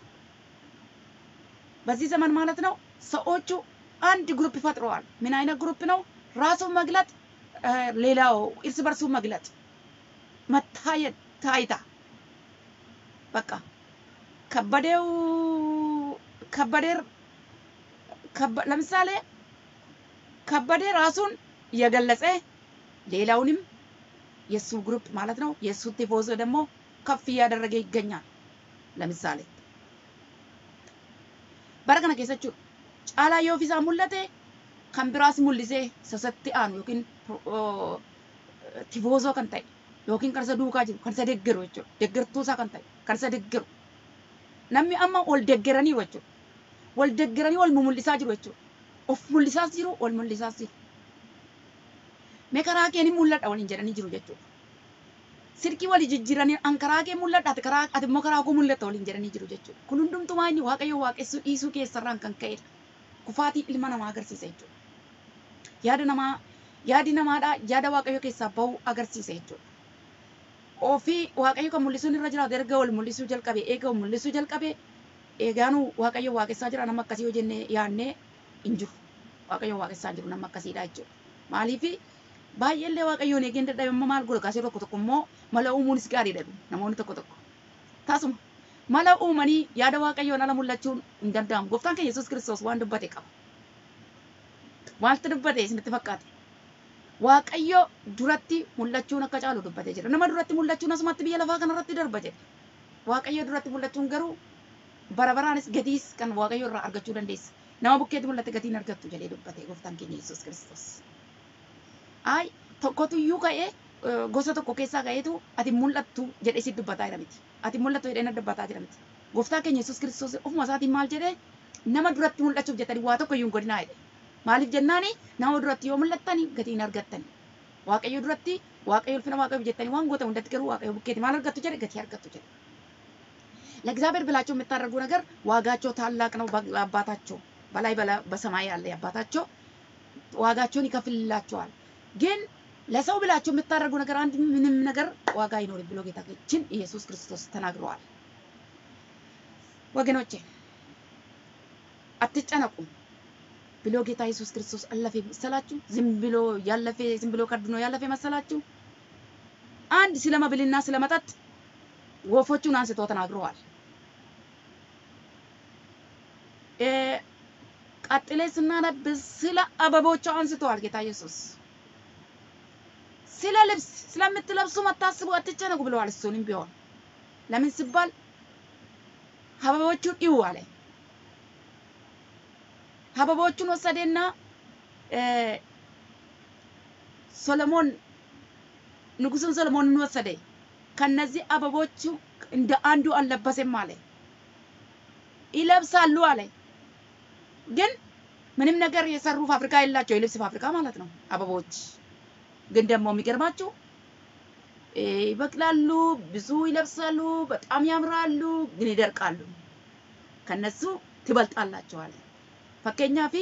በዚህ ዘመን ማለት ነው ሰዎቹ አንድ ግሩፕ ፈጥረዋል። ምን አይነት ግሩፕ ነው? ራሱን መግለጥ፣ ሌላው እርስ በርሱ መግለጥ፣ መታየት፣ ታይታ በቃ ከበደው ከበደር ለምሳሌ ከበደ ራሱን እየገለጸ ሌላውንም የሱ ግሩፕ ማለት ነው የሱ ቲፎዞ ደግሞ ከፍ እያደረገ ይገኛል። ለምሳሌ በረከና ከሰቹ ጫላ የኦፊሳ ሙለቴ ከምብራስ ሙልዜ ሰሰቲ አኑ yokin ቲፎዞ ከንታይ yokin ከርሰ ዱካ ጅሩ ከርሰ ደገሩ ወጭ ደገርቱሳ ከንታይ ከርሰ ደገሩ namni amma ol deggeranii wajju wal deggeranii wal mul'isaa jiru wajju of mul'isaa jiru wal mul'isaa jiru me karaa kee ni mul'adha waliin jedhanii jiru jechuudha. Sirkii wali jijjiiranii an karaa kee mul'adha ati karaa ati immoo karaa koo mul'ata waliin jedhanii jiru jechuudha. Kun hundumtumaa inni Waaqayyo waaqessuu dhiisuu keessarraan kan ka'edha. Kufaatii ilma namaa agarsiisa jechuudha. Yaada namaa yaadi namaadha yaada Waaqayyo keessaa bahu agarsiisa jechuudha. Ofii Waaqayyo kan mul'isuun irra jiraatu erga wal mul'isuu jalqabe eega wal mul'isuu jalqabe eegaanu Waaqayyo waaqessaa jira nama akkasii yoo jennee yaannee hin jiru. Waaqayyo waaqessaa jiru nama akkasiidha jechuudha. Maaliif baay'eellee Waaqayyoon eegeen dadhabamma maal godha kaasee tokko tokko immoo mala uumuunis gaariidha namoonni tokko tokko. Taasuma mala uumanii yaada Waaqayyoon ala mul'achuun hin danda'amu. Gooftaan keenya Yesuus Kiristoos waan dubbate qaba. Waalti dubbate isinitti fakkaate. Waaqayyo duratti mul'achuun akka caalu dubbatee jira. Nama duratti mul'achuun asumatti biyya lafaa kanarratti darba jedhe. Waaqayyo duratti mul'achuun garuu bara baraanis gatiis kan Waaqayyo irraa argachuu dandeessa. Nama bukkeetti mul'ate gatiin argattu jedhee dubbatee Gooftaan keenya Yesuus Kiristoos. Ay tokkotu iyyuu ka'ee gosa tokko keessaa ka'eetu ati mul'attu jedhee si dubbataa jira miti. Ati mul'attu jedhee na dubbataa jira miti. Gooftaa keenya Yesuus Kiristoos ofuma isaatiin maal jedhee nama duratti mul'achuuf jettanii waa tokko iyyuu hin godhinaa jedhe. Maaliif jennaani nama duratti yoo mul'attani gatiin argattani. Waaqayyo duratti waaqayyo ulfina waaqayyo jettanii waan goota hundatti garuu waaqayyo bukkeeti maal argattu jedhe gatii argattu jedhe. ለእግዚአብሔር ብላቸው የምታደርጉ ነገር ዋጋቸው ታላቅ ነው አባታቸው በላይ በሰማይ ያለ አባታቸው ዋጋቸውን ይከፍልላቸዋል። ግን ለሰው ብላቸው የምታደርጉ ነገር አንድ ምንም ነገር ዋጋ አይኖርም ብሎ ጌታችን ኢየሱስ ክርስቶስ ተናግሯል። ወገኖቼ አትጨነቁ ብሎ ጌታ ኢየሱስ ክርስቶስ አለፈ መሰላችሁ? ዝም ብሎ ያለፈ ዝም ብሎ ከድኖ ያለፈ መሰላችሁ? አንድ ስለመብልና ስለመጠጥ ወፎቹን አንስቶ ተናግሯል። እ ቀጥሌ ስናነብ ስለ አበቦቹ አንስቷል ጌታ ኢየሱስ። ስለ ልብስ ስለምትለብሱ መታስቡ አትጨነቁ ብለዋል። እሱንም ቢሆን ለምን ሲባል አበቦቹን እዩ አለ። አበቦቹን ወሰደና እ ሶሎሞን ንጉሡን ሶሎሞንን ወሰደ። ከነዚህ አበቦቹ እንደ አንዱ አልለበሰም አለ። ይለብሳሉ አለ። ግን ምንም ነገር የሰሩ ፋብሪካ የላቸው የልብስ ፋብሪካ ማለት ነው አበቦች። ግን ደግሞ የሚገርማችሁ ይበቅላሉ፣ ብዙ ይለብሳሉ፣ በጣም ያምራሉ፣ ግን ይደርቃሉ። ከነሱ ትበልጣላችሁ አለ። ፈከኛፊ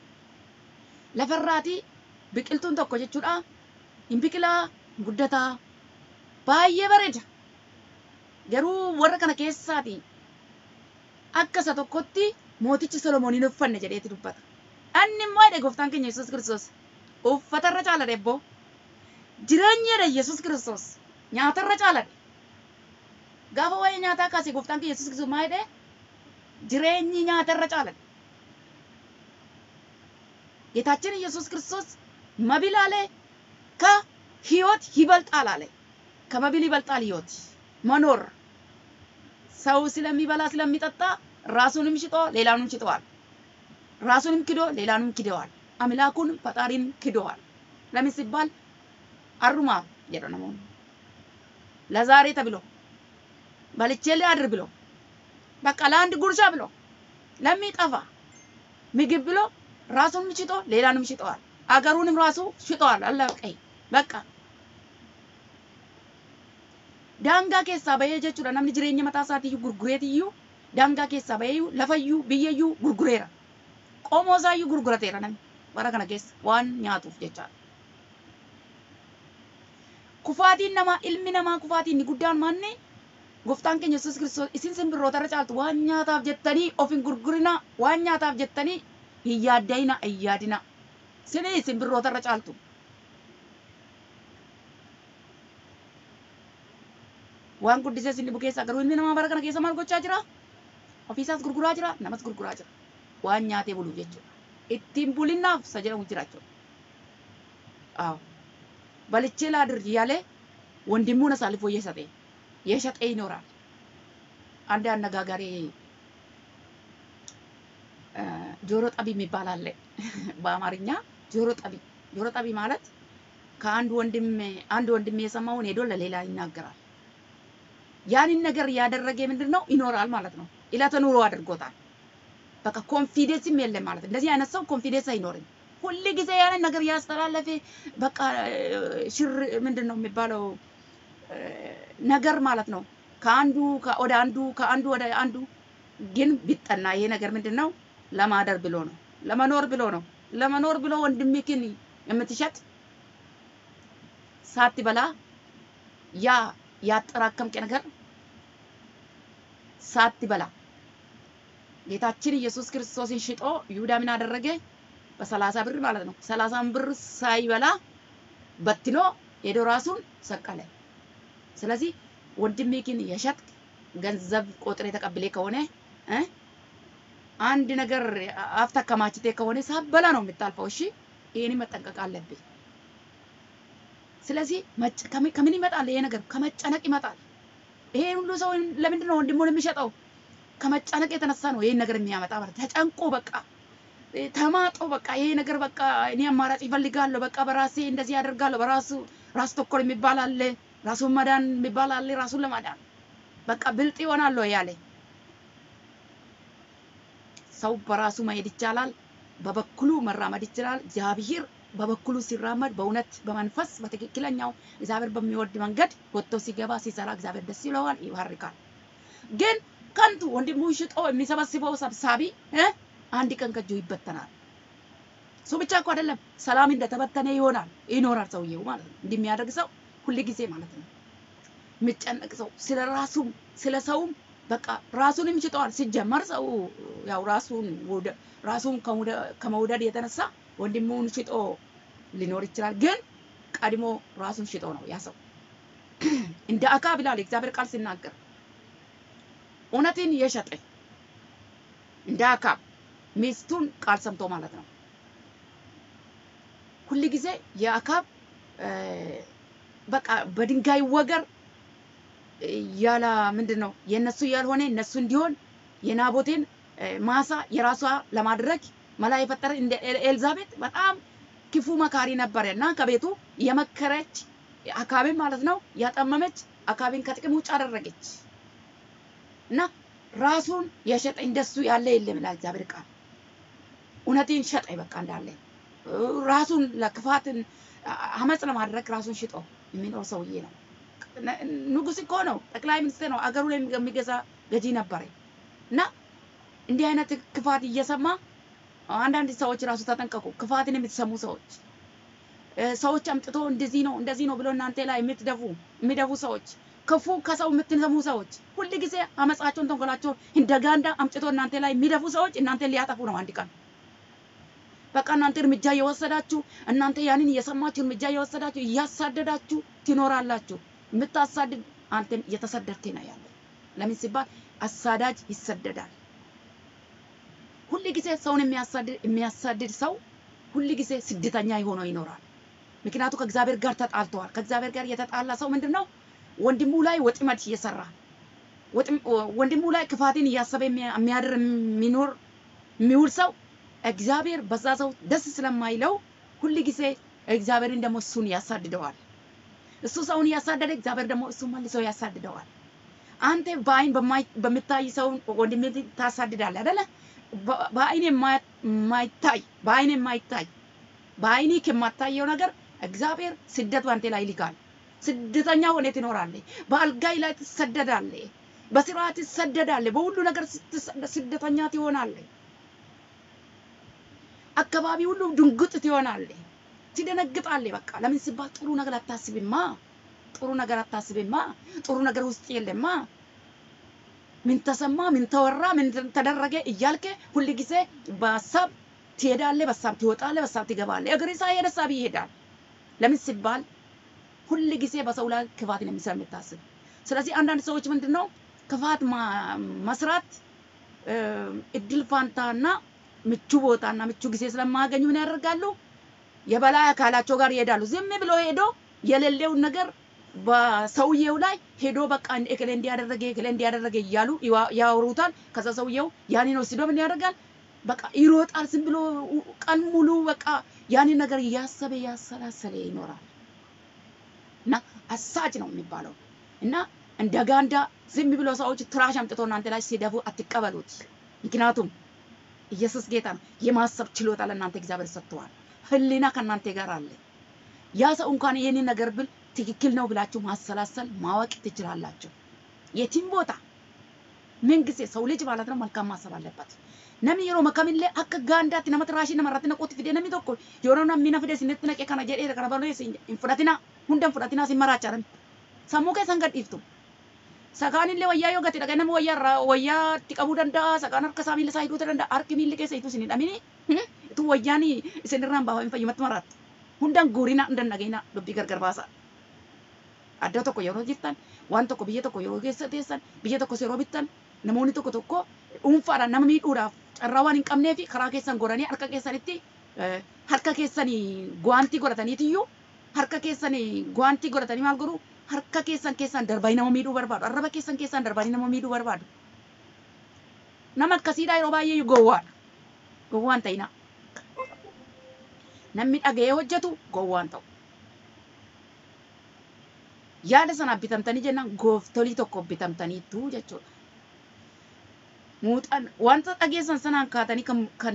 ለፈራቲ biqiltuun tokko jechuudha hin biqilaa guddataa baay'ee bareeda. Garuu warra kana keessaati akka isa tokkotti mootichi Solomoon hin uffanne jedheeti dubbata. Inni immoo jedhe gooftaan keenya Yesuus Kiristoos uffatarra caaladhe ebboo. Jireenya jedhe Yesuus Kiristoos nyaatarra caaladhe. Gaafa waa'ee nyaataa kaasee gooftaan keenya Yesuus Kiristoos maa jedhe jireenyi nyaatarra caaladhe. ጌታችን ኢየሱስ ክርስቶስ መብል አለ ከህይወት ይበልጣል አለ። ከመብል ይበልጣል ህይወት መኖር። ሰው ስለሚበላ ስለሚጠጣ ራሱንም ሽጦ ሌላውንም ሽጠዋል። ራሱንም ክዶ ሌላውንም ክደዋል። አምላኩን ፈጣሪን ክደዋል። ለምን ሲባል አሩማ የደነው ለዛሬ ተብሎ በልቼ ሊያድር ብሎ በቃ ለአንድ ጉርሻ ብሎ ለሚጠፋ ምግብ ብሎ ራሱን ሽጦ ሌላንም ሽጠዋል። አገሩንም ራሱ ሽጠዋል። አላቀይ በቃ ዳንጋ ኬሳ በየጀቹ ለናም ጅሬኛ መታሳት እዩ ጉርጉሬት እዩ ዳንጋ ኬሳ በዩ ለፈዩ ቢየዩ ጉርጉሬራ ቆሞዛዩ ጉርጉረቴራ ነን ወራከነ ኬስ ዋን ኛቱፍ ጀቻ ኩፋቲን ነማ ኢልሚ ነማ ኩፋቲን ጉዳን ማንኔ ጎፍታን ከኛ ኢየሱስ ክርስቶስ ኢሲን ስንብሮ ተረጫልቱ ዋን ኛታፍ ጀተኒ ኦፊን ጉርጉሪና ዋን ኛታፍ ጀተኒ ይያዳይና እያድና ስኔ ስንብሮ ተረጫልቱ ዋን ጉዲሰ ሲን ቡኬሳ ገሩ ኢልሚ ነማ በረከነ ኬሳ ማል ጎቻ ጅራ ኦፊሳስ ጉርጉራ ጅራ ነመስ ጉርጉራ ጅራ ዋን ኛቴ ብሉ ጀቹ ኢቲን ቡሊናፍ ሰጀሩ ጅራቸው አው በልቼ ላድር ያለ ወንድሙን አሳልፎ እየሰጠ የሸጠ ይኖራል። አንድ አነጋጋሪ ጆሮ ጠቢ የሚባል አለ በአማርኛ ጆሮ ጠቢ። ጆሮ ጠቢ ማለት ከአንድ ወንድም አንድ ወንድም የሰማውን ሄዶ ለሌላ ይናገራል። ያንን ነገር ያደረገ ምንድነው ይኖራል ማለት ነው። ኢላተ ኑሮ አድርጎታል። በቃ ኮንፊደንስም የለም ማለት እንደዚህ አይነት ሰው ኮንፊደንስ አይኖርም። ሁሉ ጊዜ ያንን ነገር ያስተላለፈ በቃ ሽር ምንድነው የሚባለው ነገር ማለት ነው። ከአንዱ ወደ አንዱ ከአንዱ ወደ አንዱ ግን ቢጠና ይሄ ነገር ምንድነው ለማደር ብሎ ነው ለመኖር ብሎ ነው ለመኖር ብሎ ወንድምክን የምትሸጥ ሳትበላ ያ ያጠራከምከ ነገር ሳትበላ ጌታችን ኢየሱስ ክርስቶስን ሽጦ ይሁዳ ምን አደረገ? በሰላሳ ብር ማለት ነው ሰላሳ ብር ሳይበላ በትኖ ሄዶ ራሱን ሰቀለ። ስለዚህ ወንድምክን የሸጥ ገንዘብ ቆጥሬ ተቀብሌ ከሆነ እ አንድ ነገር አፍታ ከማችቴ ከሆነ ሳበላ ነው የምታልፈው። እሺ ይሄን መጠንቀቅ አለብኝ። ስለዚህ ከምን ይመጣል ይሄ ነገር? ከመጨነቅ ይመጣል። ይሄ ሁሉ ሰው ለምንድን ነው ወንድሙን የሚሸጠው? ከመጨነቅ የተነሳ ነው ይሄን ነገር የሚያመጣ ማለት ተጨንቆ በቃ ተማጦ በቃ ይሄ ነገር በቃ እኔ አማራጭ ይፈልጋለሁ በቃ በራሴ እንደዚህ ያደርጋለሁ በራሱ ራስ ተኮር የሚባል አለ ራሱን ማዳን የሚባል አለ ራሱን ለማዳን በቃ ብልጥ ይሆናል ያለ ሰው በራሱ መሄድ ይቻላል በበኩሉ መራመድ ይችላል እግዚአብሔር በበኩሉ ሲራመድ በእውነት በመንፈስ በትክክለኛው እግዚአብሔር በሚወድ መንገድ ወጥቶ ሲገባ ሲሰራ እግዚአብሔር ደስ ይለዋል ይባርካል ግን ከንቱ ወንድሙን ሽጦ የሚሰበስበው ሰብሳቢ እ አንድ ቀን ከጁ ይበተናል ሰው ብቻ እኮ አይደለም ሰላም እንደተበተነ ይሆናል ይኖራል ሰውየው ማለት ነው እንደሚያደርግ ሰው ሁሉ ጊዜ ማለት ነው የሚጨነቅ ሰው ስለራሱ ስለሰውም በቃ ራሱን የሚሽጠዋል ሲጀመር ሰው ያው ራሱን ወደ ራሱን ከመውደድ የተነሳ ወንድሙን ሽጦ ሊኖር ይችላል ግን ቀድሞ ራሱን ሽጦ ነው ያ ሰው እንደ አካብ ይላል እግዚአብሔር ቃል ሲናገር እውነትን የሸጠ እንደ አካብ ሚስቱን ቃል ሰምቶ ማለት ነው ሁሉ ጊዜ የአካብ በቃ በድንጋይ ወገር ያላ ምንድነው የነሱ ያልሆነ እነሱ እንዲሆን የናቦቴን ማሳ የራሷ ለማድረግ መላ የፈጠረ እንደ ኤልዛቤት በጣም ክፉ መካሪ ነበርና ከቤቱ የመከረች አካብን ማለት ነው ያጠመመች አካብን ከጥቅም ውጭ አደረገች እና ራሱን የሸጠ እንደሱ ያለ የለም ይላል እግዚአብሔር ቃል እውነትን ሸጠ በቃ እንዳለ ራሱን ለክፋትን አመጽ ለማድረግ ራሱን ሽጦ የሚኖር ሰውዬ ነው ንጉስ እኮ ነው ጠቅላይ ሚኒስትር ነው አገሩ ላይ የሚገዛ ገጂ ነበር እና እንዲህ አይነት ክፋት እየሰማ አንዳንድ ሰዎች ራሱ ተጠንቀቁ ክፋትን የምትሰሙ ሰዎች ሰዎች አምጥቶ እንደዚህ ነው እንደዚህ ነው ብሎ እናንተ ላይ የምትደፉ የሚደፉ ሰዎች ክፉ ከሰው የምትሰሙ ሰዎች ሁሉ ጊዜ አመጻቸውን ተንኮላቸው እንደጋንዳ አምጥቶ እናንተ ላይ የሚደፉ ሰዎች እናንተ ሊያጠፉ ነው አንድ ቀን በቃ እናንተ እርምጃ እየወሰዳችሁ እናንተ ያንን እየሰማችሁ እርምጃ እየወሰዳችሁ እያሳደዳችሁ ትኖራላችሁ የምታሳድድ አንተም እየተሰደድክ ነው ያለው ለምን ሲባል አሳዳጅ ይሰደዳል ሁሉ ጊዜ ሰውን የሚያሳድድ የሚያሳድድ ሰው ሁሉ ጊዜ ስደተኛ ይሆነው ይኖራል ምክንያቱም ከእግዚአብሔር ጋር ተጣልተዋል ከእግዚአብሔር ጋር የተጣላ ሰው ምንድነው ወንድሙ ላይ ወጥመድ እየሰራ ወንድሙ ላይ ክፋትን እያሰበ የሚያድር የሚኖር የሚውል ሰው እግዚአብሔር በዛ ሰው ደስ ስለማይለው ሁሉ ጊዜ እግዚአብሔርን ደሞ እሱን ያሳድደዋል እሱ ሰውን ያሳደደ እግዚአብሔር ደሞ እሱ መልሶ ያሳድደዋል አንተ በአይን በሚታይ ሰው ወንድም ታሳድዳለህ አይደለ በአይን የማይታይ በአይን የማይታይ በአይን ከማታየው ነገር እግዚአብሔር ስደት ባንተ ላይ ይልካል ስደተኛ ሆነ ትኖራለህ በአልጋይ ላይ ትሰደዳለህ በስርዓት ትሰደዳለህ በሁሉ ነገር ስደተኛ ትሆናለህ አካባቢ ሁሉ ድንግጥ ትሆናለህ ትደነግጣለህ በቃ ለምን ሲባል ጥሩ ነገር አታስብማ ጥሩ ነገር አታስብማ ጥሩ ነገር ውስጥ የለማ ምን ተሰማ ምን ተወራ ምን ተደረገ እያልከ ሁሉ ጊዜ በሐሳብ ትሄዳለህ በሐሳብ ትወጣለህ በሐሳብ ትገባለህ እግሬ ሳይሄድ ሐሳብ ይሄዳል ለምን ሲባል ሁሉ ጊዜ በሰው ላይ ክፋትን የሚሰምታስብ ስለዚህ አንዳንድ ሰዎች ምንድነው ክፋት መስራት እድል ፋንታና ምቹ ቦታና ምቹ ጊዜ ስለማገኙ ምን ያደርጋሉ የበላይ አካላቸው ጋር ይሄዳሉ ዝም ብሎ ሄዶ የሌለው ነገር በሰውየው ላይ ሄዶ በቃ እከሌ እንዲያደረገ እከሌ እንዲያደረገ ይያሉ ያወሩታል ከዛ ሰውየው ያኔ ነው ሲዶ ምን ያደርጋል በቃ ይሮጣል ዝም ብሎ ቀን ሙሉ በቃ ያኔ ነገር ያሰበ ያሰላሰለ ይኖራል እና አሳጭ ነው የሚባለው እና እንደ ጋንዳ ዝም ብሎ ሰዎች ትራሽ አምጥቶ እናንተ ላይ ሲደፉ አትቀበሉት ምክንያቱም ኢየሱስ ጌታ ነው የማሰብ ችሎታ ለእናንተ እግዚአብሔር ሰጥቷል ህሊና ከእናንተ ጋር አለ ያ ሰው እንኳን ይሄንን ነገር ብል ትክክል ነው ብላችሁ ማሰላሰል ማወቅ ትችላላችሁ የትም ቦታ ምን ጊዜ ሰው ልጅ ማለት ነው መልካም ማሰብ አለበት ነሚ የሮ መከምለ አከ ጋንዳት ነመትራሽ ነመራትና ቆት ፊደ ነሚ ተኮ የሮና ሚናፍደ ሲነትነቀ ከና ጀዴ ከራባሎ እንፍራቲና ሁንደም ፍራቲና ሲመራቻረን ሰሙከ ሰንገድ ይፍቱ ሰጋኒለ ወያዮ ገቲ ደገነም ወያ ወያ ትቀቡ ደንዳ ሰጋን አርከ ሳሚል ሳይዱ ተደንዳ አርክ ሚል ከሰ ይቱ ሲኒ ዳሚኒ ቱ ወያኒ ሲንራን ባው እንፈይ መትመራት ሁንደን ጉሪና እንደነገይና ዱቢ ገርገር ባሳ አዳ ተኮ የሮ ጅታን ዋን ተኮ ብየ ተኮ የሮ ገሰ ተሰን ብየ ተኮ ሲሮ ቢታን ነሞኒ ተኮ ተኮ ኡንፋራ ነምሚ ዱራ ጨራዋን እንቀምኔፊ ከራ ከሰን ጎረኒ አርካ ከሰንቲ harka keessani guanti godhatanii tiyyu harka keessani guanti godhatanii maal godhu harka keessan keessan darbanii nama miidhuu barbaadu arraba keessan keessan darbanii nama miidhuu barbaadu nama akkasiidha yeroo baay'ee gowwaadha gowwaan ta'ina namni dhaga'ee hojjetu gowwaan ta'u. Yaada sana bitamtanii jennaan gooftolii tokko bitamtaniitu jechuudha. Muuxan wanta dhageessan sanaan kaatanii kan kan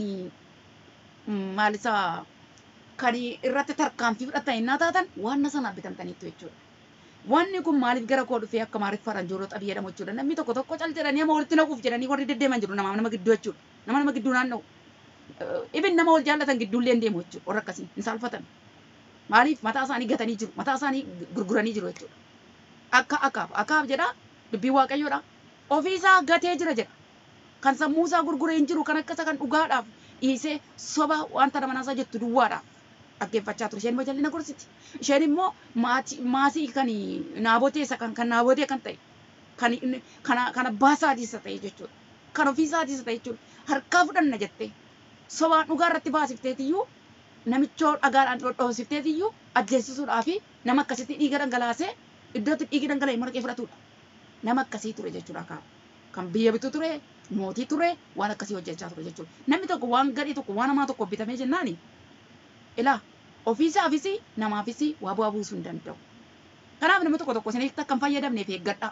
maal isaa kan irratti tarkaanfii fudhatan innaa taatan waan sana bitamtaniitu jechuudha. Wanni kun maaliif gara koo dhufee akka maaliif faranjooroo xabii jedhamu jechuudha. Namni tokko tokko cal jedhanii nama walitti naquuf jedhanii warri deddeeman jiru nama nama gidduu jechuudha. Nama nama gidduu naanna'u. Ibin nama wal jaallatan gidduullee hin deemu jechuudha. Warra akkasii hin saalfatan. Maaliif mataa isaanii gatanii jiru. Mataa isaanii gurguranii jiru jechuudha. Akka akaaf akaaf jedha dubbii waaqayyoodha. Ofiisaa gatee jira jedha. Kan sammuusaa gurguree hin jiru kan akkasa kan dhugaadhaaf dhiisee soba wanta nama naasaa jettu duwwaadhaaf. Dhaggeeffachaa ture. Isheen immoo jalli na gorsiti. Isheen immoo maasii kan naabotee isa kan kan naabotee kan ta'e kan kana kana baasaatiisa ta'e jechuudha. Kan ofiisaatiisa ta'e jechuudha. Harkaa fudhanna jettee sobaan dhugaa irratti baasifteetiyyuu namichoo dhagaadhaan dhodhoosifteetiyyuu ajjeesisuudhaa fi nama akkasitti dhiiga dhangalaasee iddootti dhiigi dhangala'e marqee fudhatudha. Nama akkasii ture jechuudha kan kan biyya bitu ture mootii ture waan akkasii hojjechaa ture jechuudha. Namni tokko waan gadhee tokko waan namaa tokko bitamee jennaani. Ilaa ofiisaafis namaafis waa bu'aa buusuu hin danda'u. Kanaaf namni tokko tokko isin akka hin fayyadamneef eeggadhaa.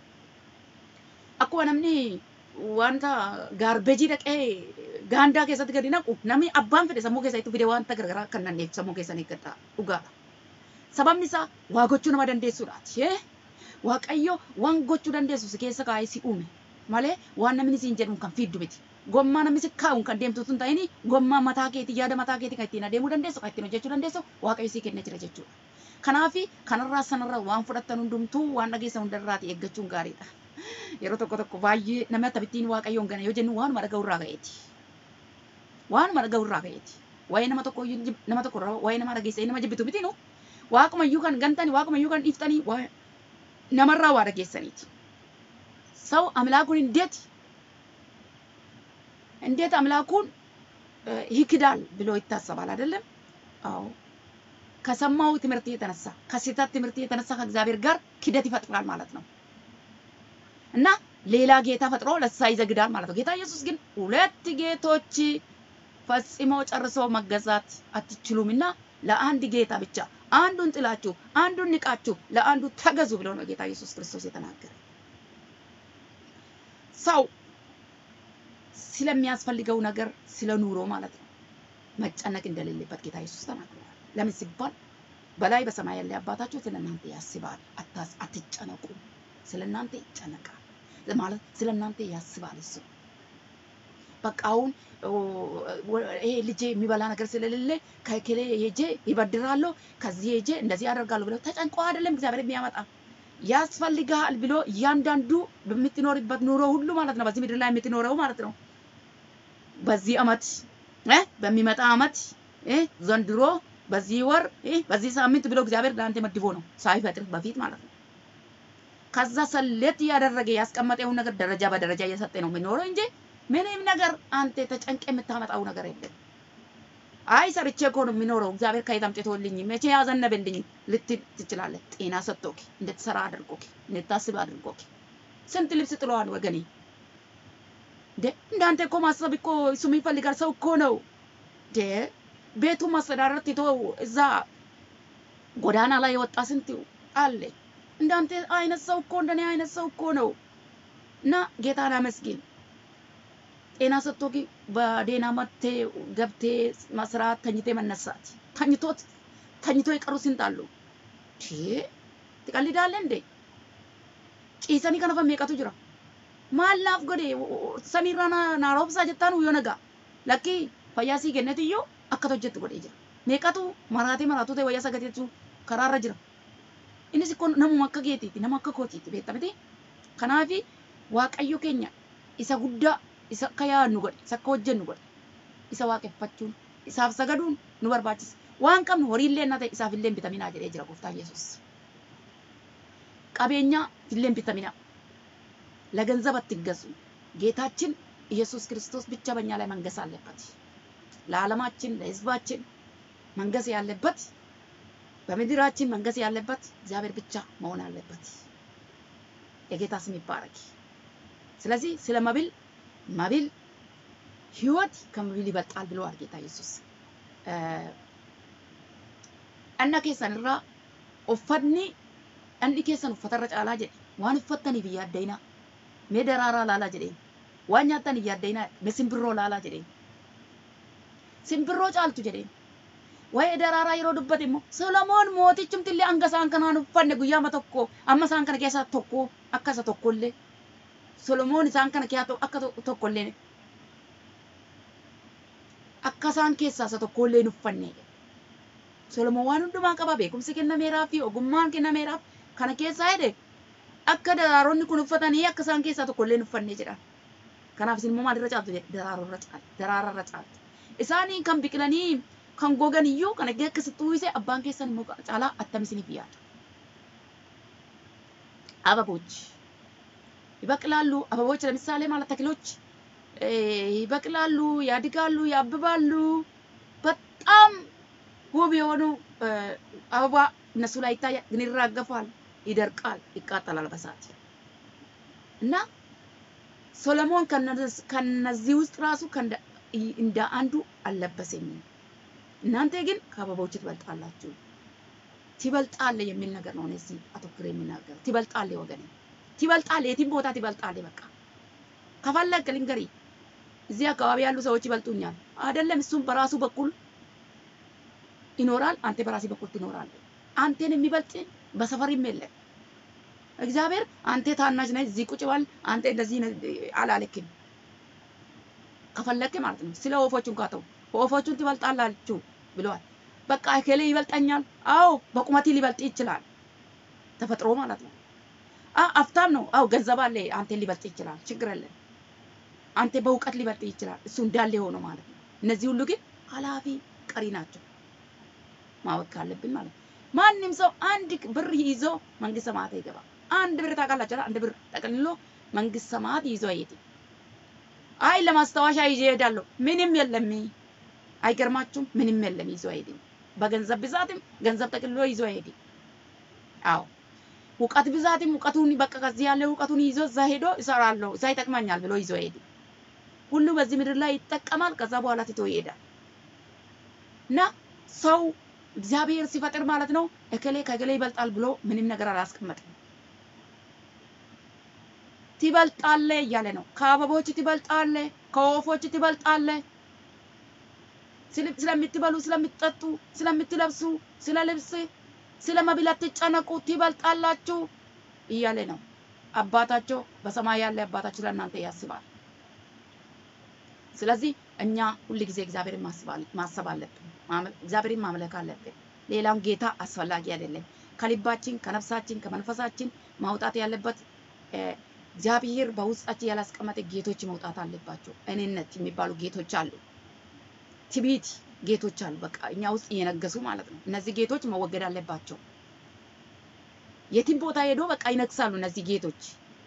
Akkuma namni wanta gaarbeejii dhaqee gaandaa keessatti gadi naqu namni abbaan fedhe sammuu keessa itti fide wanta garagaraa kan nanneef sammuu keessan eeggadhaa dhugaadha. Sababni isaa waa gochuu nama dandeessuudhaati. Waaqayyo waan gochuu dandeessu si keessa kaa'ee si uume malee waan namni siin jedhu kan fiiddu miti. Gommaa namni si kaa'uun kan deemtu sun ta'ini gommaa mataa keetii yaada mataa keetii kan ittiin adeemuu dandeessu kan ittiin hojjechuu dandeessu waaqayyo sii kennee jira jechuudha. Kanaaf kanarraa sanarraa waan fudhattan hundumtuu waan dhageessan hundarraati eeggachuun gaariidha. Yeroo tokko tokko baay'ee namni taphittiin waaqayyoon gana yoo jennu waanuma dhaga'u irraa ga'eeti. Waanuma dhaga'u irraa ga'eeti. Waa'ee nama tokko nama tokko waa'ee nama dhageessee nama jibbitu miti nu waaqumayyuu kan gantanii waaqumayyuu kan dhiiftanii namarraa waa dhageessaniiti. Sau amalaakuun hindeeti እንዴት አምላኩን ይክዳል ብሎ ይታሰባል አይደለም? አዎ ከሰማው ትምህርት የተነሳ ከስህተት ትምህርት የተነሳ ከእግዚአብሔር ጋር ክደት ይፈጥራል ማለት ነው። እና ሌላ ጌታ ፈጥሮ ለሳ ይዘግዳል ማለት ነው። ጌታ ኢየሱስ ግን ሁለት ጌቶች ፈጽሞ ጨርሶ መገዛት አትችሉምና ለአንድ ጌታ ብቻ አንዱን ጥላችሁ አንዱን ንቃችሁ ለአንዱ ተገዙ ብሎ ነው ጌታ ኢየሱስ ክርስቶስ የተናገረ። ሰው ስለሚያስፈልገው ነገር ስለ ኑሮ ማለት ነው መጨነቅ እንደሌለበት ጌታ ኢየሱስ ተናግሯል። ለምን ሲባል በላይ በሰማይ ያለ አባታችሁ ስለናንተ ያስባል፣ አታስ አትጨነቁ። ስለናንተ ይጨነቃል ማለት ስለናንተ ያስባል እሱ። በቃውን ይሄ ልጄ የሚበላ ነገር ስለሌለ ከከለ ሄጄ ይበድራለሁ ከዚህ ሄጄ እንደዚህ ያደርጋለሁ ብለው ተጨንቆ አይደለም እግዚአብሔር የሚያመጣ ያስፈልጋል ብሎ እያንዳንዱ በምትኖርበት ኑሮ ሁሉ ማለት ነው በዚህ ምድር ላይ የምትኖረው ማለት ነው በዚህ አመት እ በሚመጣ አመት እ ዘንድሮ በዚህ ወር እ በዚህ ሳምንት ብሎ እግዚአብሔር ለአንተ መድቦ ነው ሳይፈጥር በፊት ማለት ነው። ከዛ ሰለት ያደረገ ያስቀመጠው ነገር ደረጃ በደረጃ እየሰጠ ነው የሚኖረው እንጂ ምንም ነገር አንተ ተጨንቀ የምታመጣው ነገር የለም። አይ ሰርቼ እኮ ነው የሚኖረው እግዚአብሔር ከየት አምጥቶልኝ መቼ ያዘነበልኝ ልትል ትችላለህ። ጤና ሰጥቶክ እንድትሰራ አድርጎክ እንድታስብ አድርጎክ ስንት ልብስ ጥለዋል ወገኔ። ደ እንዳንተ እኮ ማሰብ እኮ እሱ የሚፈልጋል ሰው እኮ ነው። ደ ቤቱ ማስተዳደር ትቶ እዛ ጎዳና ላይ ወጣ ስንት አለ። እንዳንተ አይነት ሰው እኮ እንደኔ አይነት ሰው እኮ ነው። እና ጌታን አመስግን። ጤና ሰጥቶክ በዴና መቴ ገብቴ መስራት ተኝቴ መነሳት ተኝቶት ተኝቶ ይቀሩ ስንት አሉ። ቲ ትቀልዳለህ እንዴ? ጪሰኒ ከነፈ መቀቱ ጅራ ማላፍ ጎዴ ሰሚራና ናሮብሳ ጀታኑ yonaga laki fayasi gennetiyo akkato jettu godhe jira meqatu marate maratu te wayasa gatetu kararra jira innis kon namu akka geetiti namu akka kootiti beetamti kanaafi waaqayyo keenya isa guddaa isa kaya nu godhe isa akka hojjennu godhe isa waaqeffachuun isaaf sagaduun nu barbaachisa waan qabnu horiillee na ta'e isaaf illee bitamina jedhee jira gooftaan Yesuus qabeenya illee bitamina ለገንዘብ አትገዙ ጌታችን ኢየሱስ ክርስቶስ ብቻ በእኛ ላይ መንገስ አለበት ለዓለማችን ለሕዝባችን መንገስ ያለበት በምድራችን መንገስ ያለበት እግዚአብሔር ብቻ መሆን አለበት የጌታ ስም ይባረክ ስለዚህ ስለ መብል መብል ህይወት ከመብል ይበልጣል ብለዋል ጌታ ኢየሱስ anna keessan irraa uffatni anni keessan uffatarra caalaa jedhe waan uffattaniif yaaddeena mee daraaraa laalaa jedheen waan nyaattan yaaddeena mee simbirroo laalaa jedheen simbirroo caaltu jedheen waa'ee daraaraa yeroo dubbate immoo Solomoon mootichumti illee hanga isaan kanaan uffanne guyyaama tokko amma isaan kana keessaa tokko akka isa tokkollee Solomoon isaan kana keessaa akka tokkollee akka isaan keessaa isa tokkollee hin uffanne Solomoon waan hundumaa qaba beekumsi kennameeraa fi ogummaan kennameeraaf kana keessaa jedhe akka daraaronni kun uffatanii akka isaan keessaa tokkollee hin uffanne jedha. Kanaaf isin immoo maalirra caaltu jedhe daraararra caaltu daraararra caaltu. Isaanii kan biqilanii kan gogan iyyuu kan akkasitti uwwise abbaan keessan immoo caalaa attam isiniif yaada. አበቦች ይበቅላሉ። አበቦች ለምሳሌ ማለት ተክሎች ይበቅላሉ፣ ያድጋሉ፣ ያብባሉ። በጣም ውብ የሆኑ አበባ እነሱ ላይ ይታያል፣ ግን ይራገፋል፣ ይደርቃል፣ ይቃጠላል በሳት እና ሶሎሞን ከነዚህ ውስጥ ራሱ እንደ አንዱ አልለበሰም። እናንተ ግን ከአበቦች ትበልጣላችሁ። ትበልጣለህ የሚል ነገር ነው። እነዚህ አተኩሬ የሚናገር ትበልጣለህ ወገኔ፣ ትበልጣለህ። የትም ቦታ ትበልጣለህ። በቃ ከፈለክ ልንገሪ፣ እዚህ አካባቢ ያሉ ሰዎች ይበልጡኛል አይደለም። እሱም በራሱ በኩል ይኖራል፣ አንተ በራሲ በኩል ትኖራለህ። አንተን የሚበልጥ በሰፈርም የለም። እግዚአብሔር አንተ ታናሽ ነህ እዚህ ቁጭ በል አንተ እንደዚህ አላለክም። ከፈለክ ማለት ነው። ስለ ወፎቹን ካተው ወፎቹን ትበልጣላችሁ ብለዋል። በቃ እከሌ ይበልጣኛል። አዎ በቁመቴ ሊበልጥ ይችላል፣ ተፈጥሮ ማለት ነው። አ አፍታም ነው። አዎ ገንዘብ አለ፣ አንተ ሊበልጥ ይችላል፣ ችግር የለም። አንተ በእውቀት ሊበልጥ ይችላል፣ እሱ እንዳለ ሆኖ ማለት ነው። እነዚህ ሁሉ ግን ኃላፊ ቀሪ ናቸው፣ ማወቅ አለብን ማለት ነው። ማንንም ሰው አንድ ብር ይዞ መንግስት ሰማያት አይገባ። አንድ ብር ታውቃላችሁ፣ አንድ ብር ጠቅልሎ መንግስት ሰማያት ይዞ አይሄድም። አይ ለማስታወሻ ይዤ እሄዳለሁ፣ ምንም የለም። አይገርማችሁም? ምንም የለም፣ ይዞ አይሄድም። በገንዘብ ብዛትም ገንዘብ ጠቅልሎ ይዞ አይሄድም። አዎ እውቀት ብዛትም እውቀቱን በቃ ከዚህ ያለ እውቀቱን ይዞ እዛ ሄዶ እሰራለሁ እዛ ይጠቅመኛል ብሎ ይዞ አይሄድም። ሁሉ በዚህ ምድር ላይ ይጠቀማል፣ ከዛ በኋላ ትቶ ይሄዳል። እና ሰው እግዚአብሔር ሲፈጥር ማለት ነው እከሌ ከገሌ ይበልጣል ብሎ ምንም ነገር አላስቀመጠም። ትበልጣለህ እያለ ነው። ከአበቦች ትበልጣለህ፣ ከወፎች ትበልጣለህ። ስለምትበሉ፣ ስለምትጠጡ፣ ስለምትለብሱ፣ ስለ ልብስ፣ ስለ መብል አትጨነቁ፣ ትበልጣላችሁ እያለ ነው። አባታቸው በሰማይ ያለ አባታችሁ ለእናንተ ያስባል። ስለዚህ እኛ ሁሉ ጊዜ እግዚአብሔርን ማሰብ አለብን፣ እግዚአብሔርን ማምለክ አለብን። ሌላውን ጌታ አስፈላጊ አይደለም። ከልባችን፣ ከነፍሳችን፣ ከመንፈሳችን ማውጣት ያለበት እግዚአብሔር በውስጣችን ያላስቀመጠ ጌቶች መውጣት አለባቸው። እኔነት የሚባሉ ጌቶች አሉ፣ ትዕቢት ጌቶች አሉ። በቃ እኛ ውስጥ እየነገሱ ማለት ነው። እነዚህ ጌቶች መወገድ አለባቸው። የትም ቦታ ሄዶ በቃ ይነግሳሉ እነዚህ ጌቶች።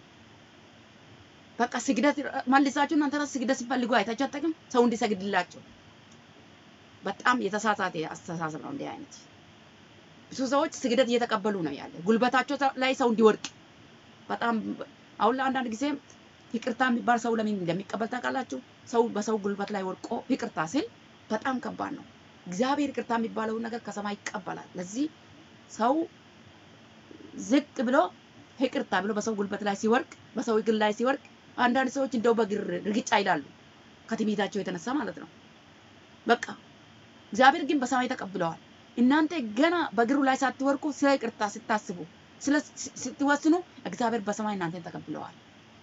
በቃ ስግደት መልሳችሁ እናንተ ራስ ስግደት ሲፈልጉ አይታችሁ አታውቅም? ሰው እንዲሰግድላቸው። በጣም የተሳሳተ አስተሳሰብ ነው እንዲህ አይነት። ብዙ ሰዎች ስግደት እየተቀበሉ ነው ያለ፣ ጉልበታቸው ላይ ሰው እንዲወድቅ። በጣም አሁን ለአንዳንድ ጊዜ ይቅርታ የሚባል ሰው ለምን እንደሚቀበል ታውቃላችሁ? ሰው በሰው ጉልበት ላይ ወድቆ ይቅርታ ሲል በጣም ከባድ ነው። እግዚአብሔር ይቅርታ የሚባለው ነገር ከሰማይ ይቀበላል። ለዚህ ሰው ዝቅ ብሎ ይቅርታ ብሎ በሰው ጉልበት ላይ ሲወድቅ፣ በሰው እግር ላይ ሲወድቅ አንዳንድ ሰዎች እንደው በግር ርግጫ ይላሉ ከትዕቢታቸው የተነሳ ማለት ነው። በቃ እግዚአብሔር ግን በሰማይ ተቀብለዋል። እናንተ ገና በግሩ ላይ ሳትወርቁ ስለ ይቅርታ ስታስቡ፣ ስለ ስትወስኑ እግዚአብሔር በሰማይ እናንተን ተቀብለዋል።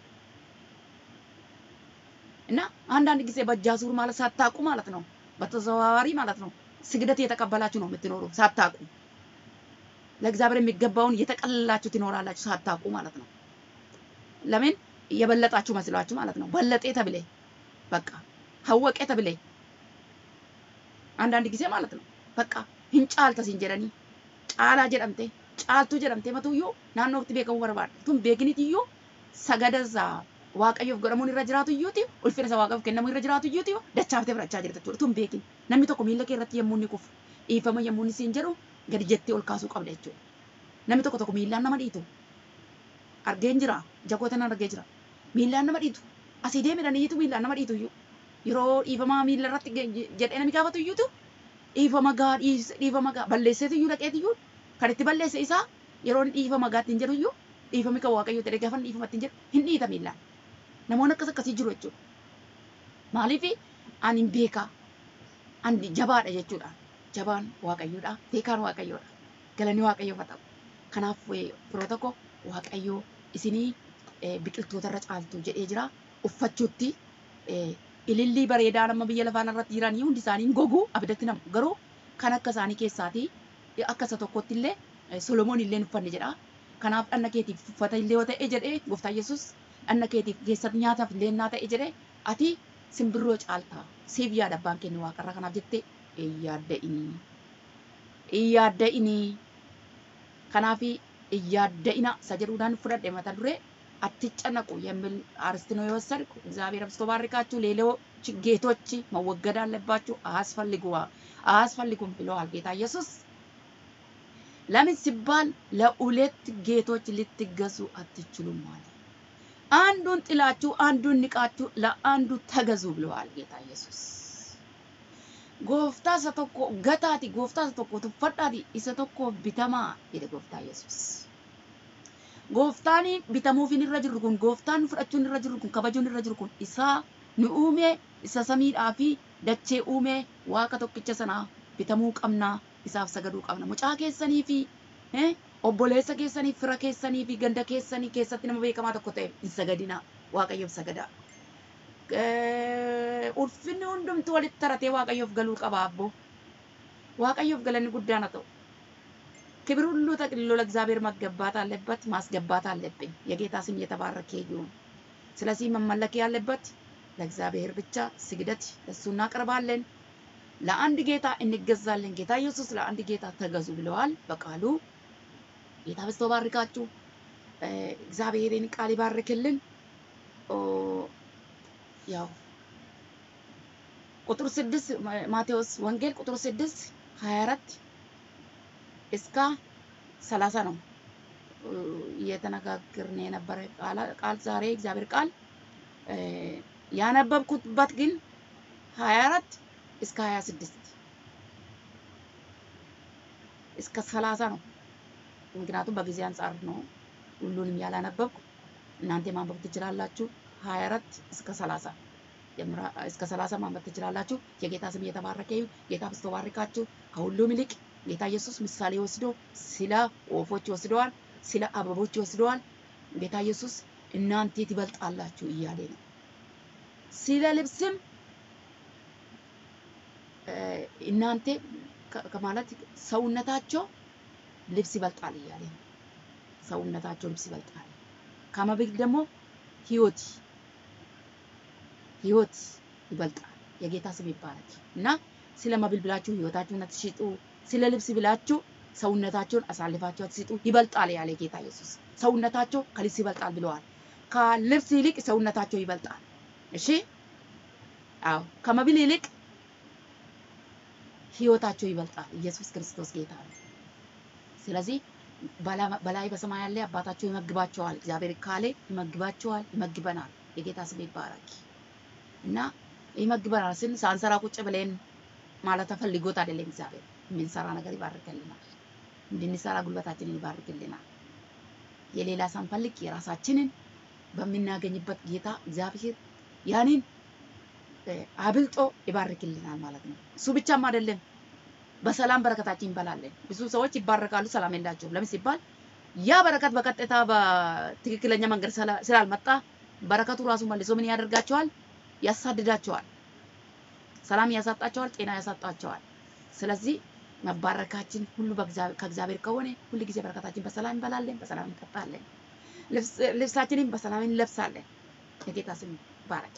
እና አንዳንድ ጊዜ በእጃዙር ማለት ሳታቁ ማለት ነው፣ በተዘዋዋሪ ማለት ነው ስግደት እየተቀበላችሁ ነው የምትኖሩ ሳታቁ። ለእግዚአብሔር የሚገባውን እየተቀለላችሁ ትኖራላችሁ ሳታቁ ማለት ነው። ለምን የበለጣችሁ መስሏችሁ ማለት ነው። በለጤ ተብለ በቃ ሀወቀ ተብለ አንዳንድ ጊዜ ማለት ነው በቃ hincaal tasin caala jedhamte caaltu jedhamte matuyyu naannootti beekamu barbaada. Tun beeknitiyyu sagadaza waaqayyoof godhamuun irra jiraatu iyyuuti, ulfina isa waaqayyoof kennamu irra jiraatu iyyuuti dachaaftee fudhachaa jirta jechuudha. Tun beekin namni tokko miila kee irratti yemmuu inni kufu dhiifama yemmuu inni siin jedhu gadi jettee ol kaasuu qabda jechuudha. Namni tokko tokko miilaan nama dhiitu argeen jira, jakootan argee jira. Miilaan nama dhiitu asii deemedhaan iyyuutu miilaan nama dhiitu iyyuu yeroo dhiifamaa miila irratti jedhee namni gaafatu iyyuutu dhiifa magaa dhiifa magaa balleesseetu iyyuu dhaqeetu iyyuu kan itti balleesse isaa yeroon dhiifa magaatti hin jedhu iyyuu dhiifami kan waaqayyoo ta'e gaafa dhiifamatti hin jedhu hin dhiita miillaan. Namoonni akkas akkasii jiru jechuudha. Maaliif ani hin beekaa ani jabaadha jechuudha. Jabaan waaqayyoodha. Beekaan waaqayyoodha. Galanni waaqayyoof haa ta'u. Kanaaf firoota koo waaqayyoo isinii biqiltoota irra caaltu jedhee jira. Uffachuutti ilillii bareedaa nama biyya lafaa irratti jiranii hundi isaanii goguu abidatti namu. Garuu kan akka isaanii keessaatii akka isa tokkotti illee Solomoon illee uffanne jedha. Kanaaf dhanna keetiif uffata illee yoo ta'e jedhee gooftaa Yesuus dhanna keetiif keessatti nyaataaf illee naa ta'e jedhee ati simbirroo caaltaa siif yaada abbaan kennu waaqarraa kanaaf jettee yaadda inni. Yaadda inni. Kanaaf yaadda ina isa jedhuudhaan fudhadhe mata duree አትጨነቁ የሚል አርስት ነው የወሰድኩ። እግዚአብሔር አብዝቶ ባርካችሁ። ሌሎች ጌቶች መወገድ አለባችሁ፣ አያስፈልጉ አያስፈልጉም ብለዋል ጌታ ኢየሱስ። ለምን ሲባል ለሁለት ጌቶች ልትገዙ አትችሉም ማለት አንዱን ጥላችሁ አንዱን ንቃችሁ ለአንዱ ተገዙ ብለዋል ጌታ ኢየሱስ። ጎፍታ ሰተኮ ገታቲ ጎፍታ ሰተኮ ተፈጣዲ ኢሰተኮ ቢተማ ይደ ጎፍታ ኢየሱስ። Gooftaani bitamuufin irra jirru kun gooftaan fudhachuun irra jirru kun kabajuun irra jirru kun isaa nu uume isa samiidhaa fi dachee uume waaqa tokkicha sanaa bitamuu qabna, isaaf sagaduu qabna. Mucaa keessanii fi obboleessa keessanii fira keessanii fi ganda keessanii keessatti nama beekamaa tokko ta'e hin sagadina, waaqayyoof sagadaa. Ulfinni hundumtu walitti taratee waaqayyoof galuu qaba abbo. Waaqayyoof galanni guddaan haa ta'u. ክብር ሁሉ ጠቅልሎ ለእግዚአብሔር መገባት አለበት፣ ማስገባት አለብን። የጌታ ስም የተባረከ ይሁን። ስለዚህ መመለክ ያለበት ለእግዚአብሔር ብቻ ስግደት እሱ እናቀርባለን። ለአንድ ጌታ እንገዛለን። ጌታ ኢየሱስ ለአንድ ጌታ ተገዙ ብለዋል በቃሉ። ጌታ በስቶ ባርካችሁ። እግዚአብሔርን ቃል ይባርክልን። ያው ቁጥር ስድስት ማቴዎስ ወንጌል ቁጥር ስድስት ሀያ አራት እስከ ሰላሳ ነው እየተነጋገርን የነበረ ቃል ዛሬ እግዚአብሔር ቃል ያነበብኩበት ግን ሀያ አራት እስከ ሀያ ስድስት እስከ ሰላሳ ነው። ምክንያቱም በጊዜ አንፃር ነው ሁሉንም ያላነበብኩ። እናንተ ማንበብ ትችላላችሁ። ሀያ አራት እስከ ሰላሳ እስከ ሰላሳ ማንበብ ትችላላችሁ። የጌታ ስም የተባረከ ይሁን። ጌታ በስቶ ባርካችሁ። ከሁሉም ይልቅ ጌታ ኢየሱስ ምሳሌ ወስዶ ስለ ወፎች ወስደዋል፣ ስለ አበቦች ወስደዋል። ጌታ ኢየሱስ እናንተ ትበልጣላችሁ እያለ ነው። ስለ ልብስም እናንተ ከማለት ሰውነታቸው ልብስ ይበልጣል እያለ ነው። ሰውነታቸው ልብስ ይበልጣል። ከመብል ደግሞ ህይወት ህይወት ይበልጣል። የጌታ ስም ይባረክ እና ስለ መብል ብላችሁ ህይወታችሁን አትሽጡ፣ ስለ ልብስ ብላችሁ ሰውነታችሁን አሳልፋችሁ አትስጡ። ይበልጣል ያለ ጌታ ኢየሱስ ሰውነታቸው ከልብስ ይበልጣል ብለዋል። ከልብስ ይልቅ ሰውነታቸው ይበልጣል። እሺ አዎ ከመብል ይልቅ ህይወታቸው ይበልጣል። ኢየሱስ ክርስቶስ ጌታ ነው። ስለዚህ በላይ በሰማይ ያለ አባታቸው ይመግባቸዋል። እግዚአብሔር ካለ ይመግባቸዋል፣ ይመግበናል። የጌታ ስም ይባረክ እና ይመግበናል ስን ሳንሰራ ቁጭ ብለን ማለት ተፈልጎት አይደለም። እግዚአብሔር ምን ሰራ ነገር ይባርክልናል። እንድንሰራ ጉልበታችንን ይባርክልናል። የሌላ ሳንፈልግ የራሳችንን በሚናገኝበት ጌታ እግዚአብሔር ያንን አብልጦ ይባርክልናል ማለት ነው። እሱ ብቻም አይደለም፣ በሰላም በረከታችን እንበላለን። ብዙ ሰዎች ይባረካሉ፣ ሰላም የላቸውም። ለምን ሲባል ያ በረከት በቀጥታ በትክክለኛ መንገድ ስላልመጣ በረከቱ ራሱ መልሶ ምን ያደርጋቸዋል? ያሳድዳቸዋል፣ ሰላም ያሳጣቸዋል፣ ጤና ያሳጣቸዋል። ስለዚህ መባረካችን ሁሉ ከእግዚአብሔር ከሆነ ሁሉ ጊዜ በረከታችን በሰላም እንበላለን፣ በሰላም እንጠጣለን፣ ልብሳችንን በሰላም እንለብሳለን። የጌታ ስም ይባረክ።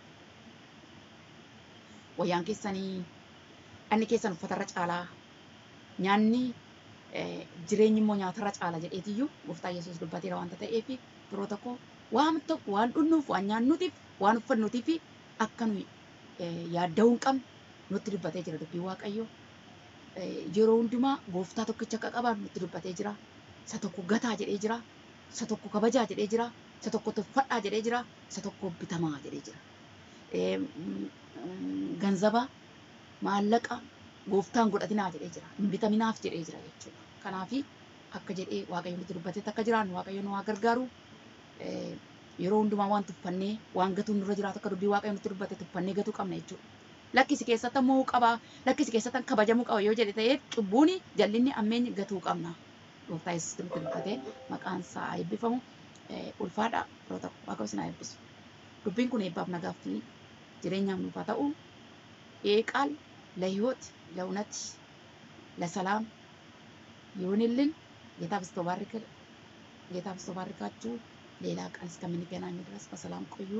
ወያን ኬሰኒ አኒ ኬሰን ፈተረ ጫላ ኛኒ ጅሬኝሞ ኛተረ ጫላ ጀዴትዩ ጎፍታ ኢየሱስ ዱባቴ ዋንተ ተኤፊ ብሮተኮ ዋምቶ ዋን ዱኑፍ ዋኛኑቲፍ ዋን ፈኑቲፊ አከኑ ያደውን ቀም ኑት ዱባቴ ጅራ ዱቢ ዋቀዮ ጀሮ ሁንዱማ ጎፍታ tokkicha ቀቀባ ኑት ዱባቴ ጅራ ሰተኮ ገታ ጀዴ ጅራ ሰተኮ ከበጃ ጀዴ ጅራ ሰተኮ ተፈዳ ጀዴ ጅራ ሰተኮ ቢተማ ጀዴ ጅራ ገንዘባ ማለቃ gooftaan godhatinaa jedhee jira. Hin bitaminaaf jedhee jira jechuudha. Kanaafi akka jedhee waaqayyo nutti dubbatetti akka jiraannu waaqayyo nu haa gargaaru. Yeroo hundumaa waan tuffannee waan gatuun nurra jiraatu akka dubbii waaqayyo nutti dubbate tuffannee gatuu qabna jechuudha. Lakkisi keessatti ammoo qaba, lakkisi keessatti kabajamuu qaba yoo jedhe ta'ee cubbuuni jallinni ammeenyi gatuu qabna. Gooftaa Yesuus nutti dubbate maqaan isaa eebbifamu. Ulfaadha yeroo tokko waaqayyo isin haa eebbisu. Dubbiin kun eebbaaf nagaaf fi jireenyaaf nuuf haa ta'u. ቃል ለህይወት ለእውነት ለሰላም ይሁንልን። ጌታ በስቶ ባርክ ጌታ በስቶ ባርካችሁ። ሌላ ቀን እስከምንገናኝ ድረስ በሰላም ቆዩ።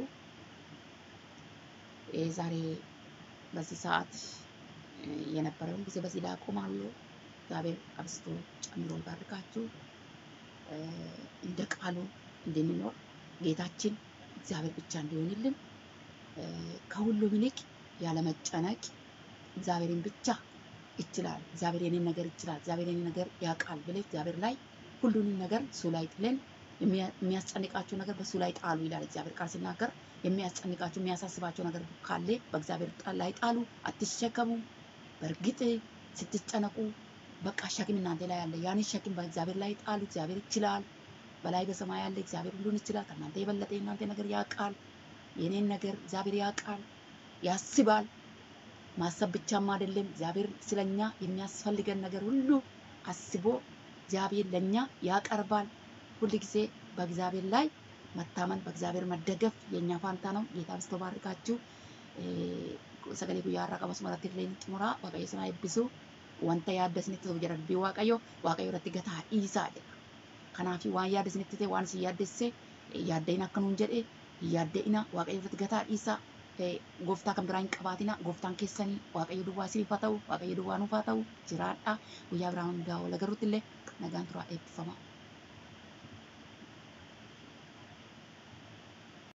ዛሬ በዚህ ሰዓት የነበረውን ጊዜ በዚህ ላይ አቆማለሁ። እግዚአብሔር አብስቶ ጨምሮ ይባርካችሁ። እንደ ቃሉ እንድንኖር ጌታችን እግዚአብሔር ብቻ እንዲሆንልን ከሁሉም ይልቅ ያለ መጨነቅ እግዚአብሔርን ብቻ ይችላል፣ እግዚአብሔር የኔን ነገር ይችላል፣ እግዚአብሔር የኔን ነገር ያውቃል ብለ እግዚአብሔር ላይ ሁሉንም ነገር እሱ ላይ ጥለን የሚያስጨንቃችሁ ነገር በሱ ላይ ጣሉ ይላል እግዚአብሔር ቃል ሲናገር። የሚያስጨንቃችሁ የሚያሳስባችሁ ነገር ካለ በእግዚአብሔር ላይ ጣሉ፣ አትሸከሙ። በእርግጥ ስትጨነቁ በቃ ሸክም እናንተ ላይ ያለ ያን ሸክም በእግዚአብሔር ላይ ጣሉ። እግዚአብሔር ይችላል፣ በላይ በሰማይ ያለ እግዚአብሔር ሁሉን ይችላል። ከእናንተ የበለጠ እናንተ ነገር ያውቃል። የኔን ነገር እግዚአብሔር ያውቃል፣ ያስባል። ማሰብ ብቻም አይደለም፣ እግዚአብሔር ስለኛ የሚያስፈልገን ነገር ሁሉ አስቦ እግዚአብሔር ለኛ ያቀርባል። ሁሉ ጊዜ በእግዚአብሔር ላይ መታመን በእግዚአብሔር መደገፍ የኛ ፋንታ ነው። ጌታ በስቶ ባርካችሁ። ሰገሌ ጉያ አራቀ መስመራት ለኝ ጥሙራ waaqayyo sana eebbisu. Wanta yaaddasnitti ta'u jedha dubbii waaqayyo waaqayyo irratti gataa dhiisaa jedha. Kanaaf waan yaaddasnitti ta'e waan si yaaddesse yaaddeen akka nuun jedhe yaaddeenaa waaqayyo irratti gataa dhiisaa. Gooftaa kan biraa hin qabaatina. Gooftaan keessanii waaqayyo duwwaa isiniif haa ta'u, waaqayyo duwwaa nuuf haa ta'u. Jiraadhaa. Guyyaa biraan hundaa wal agarruutti illee nagaan turaa eebbifama.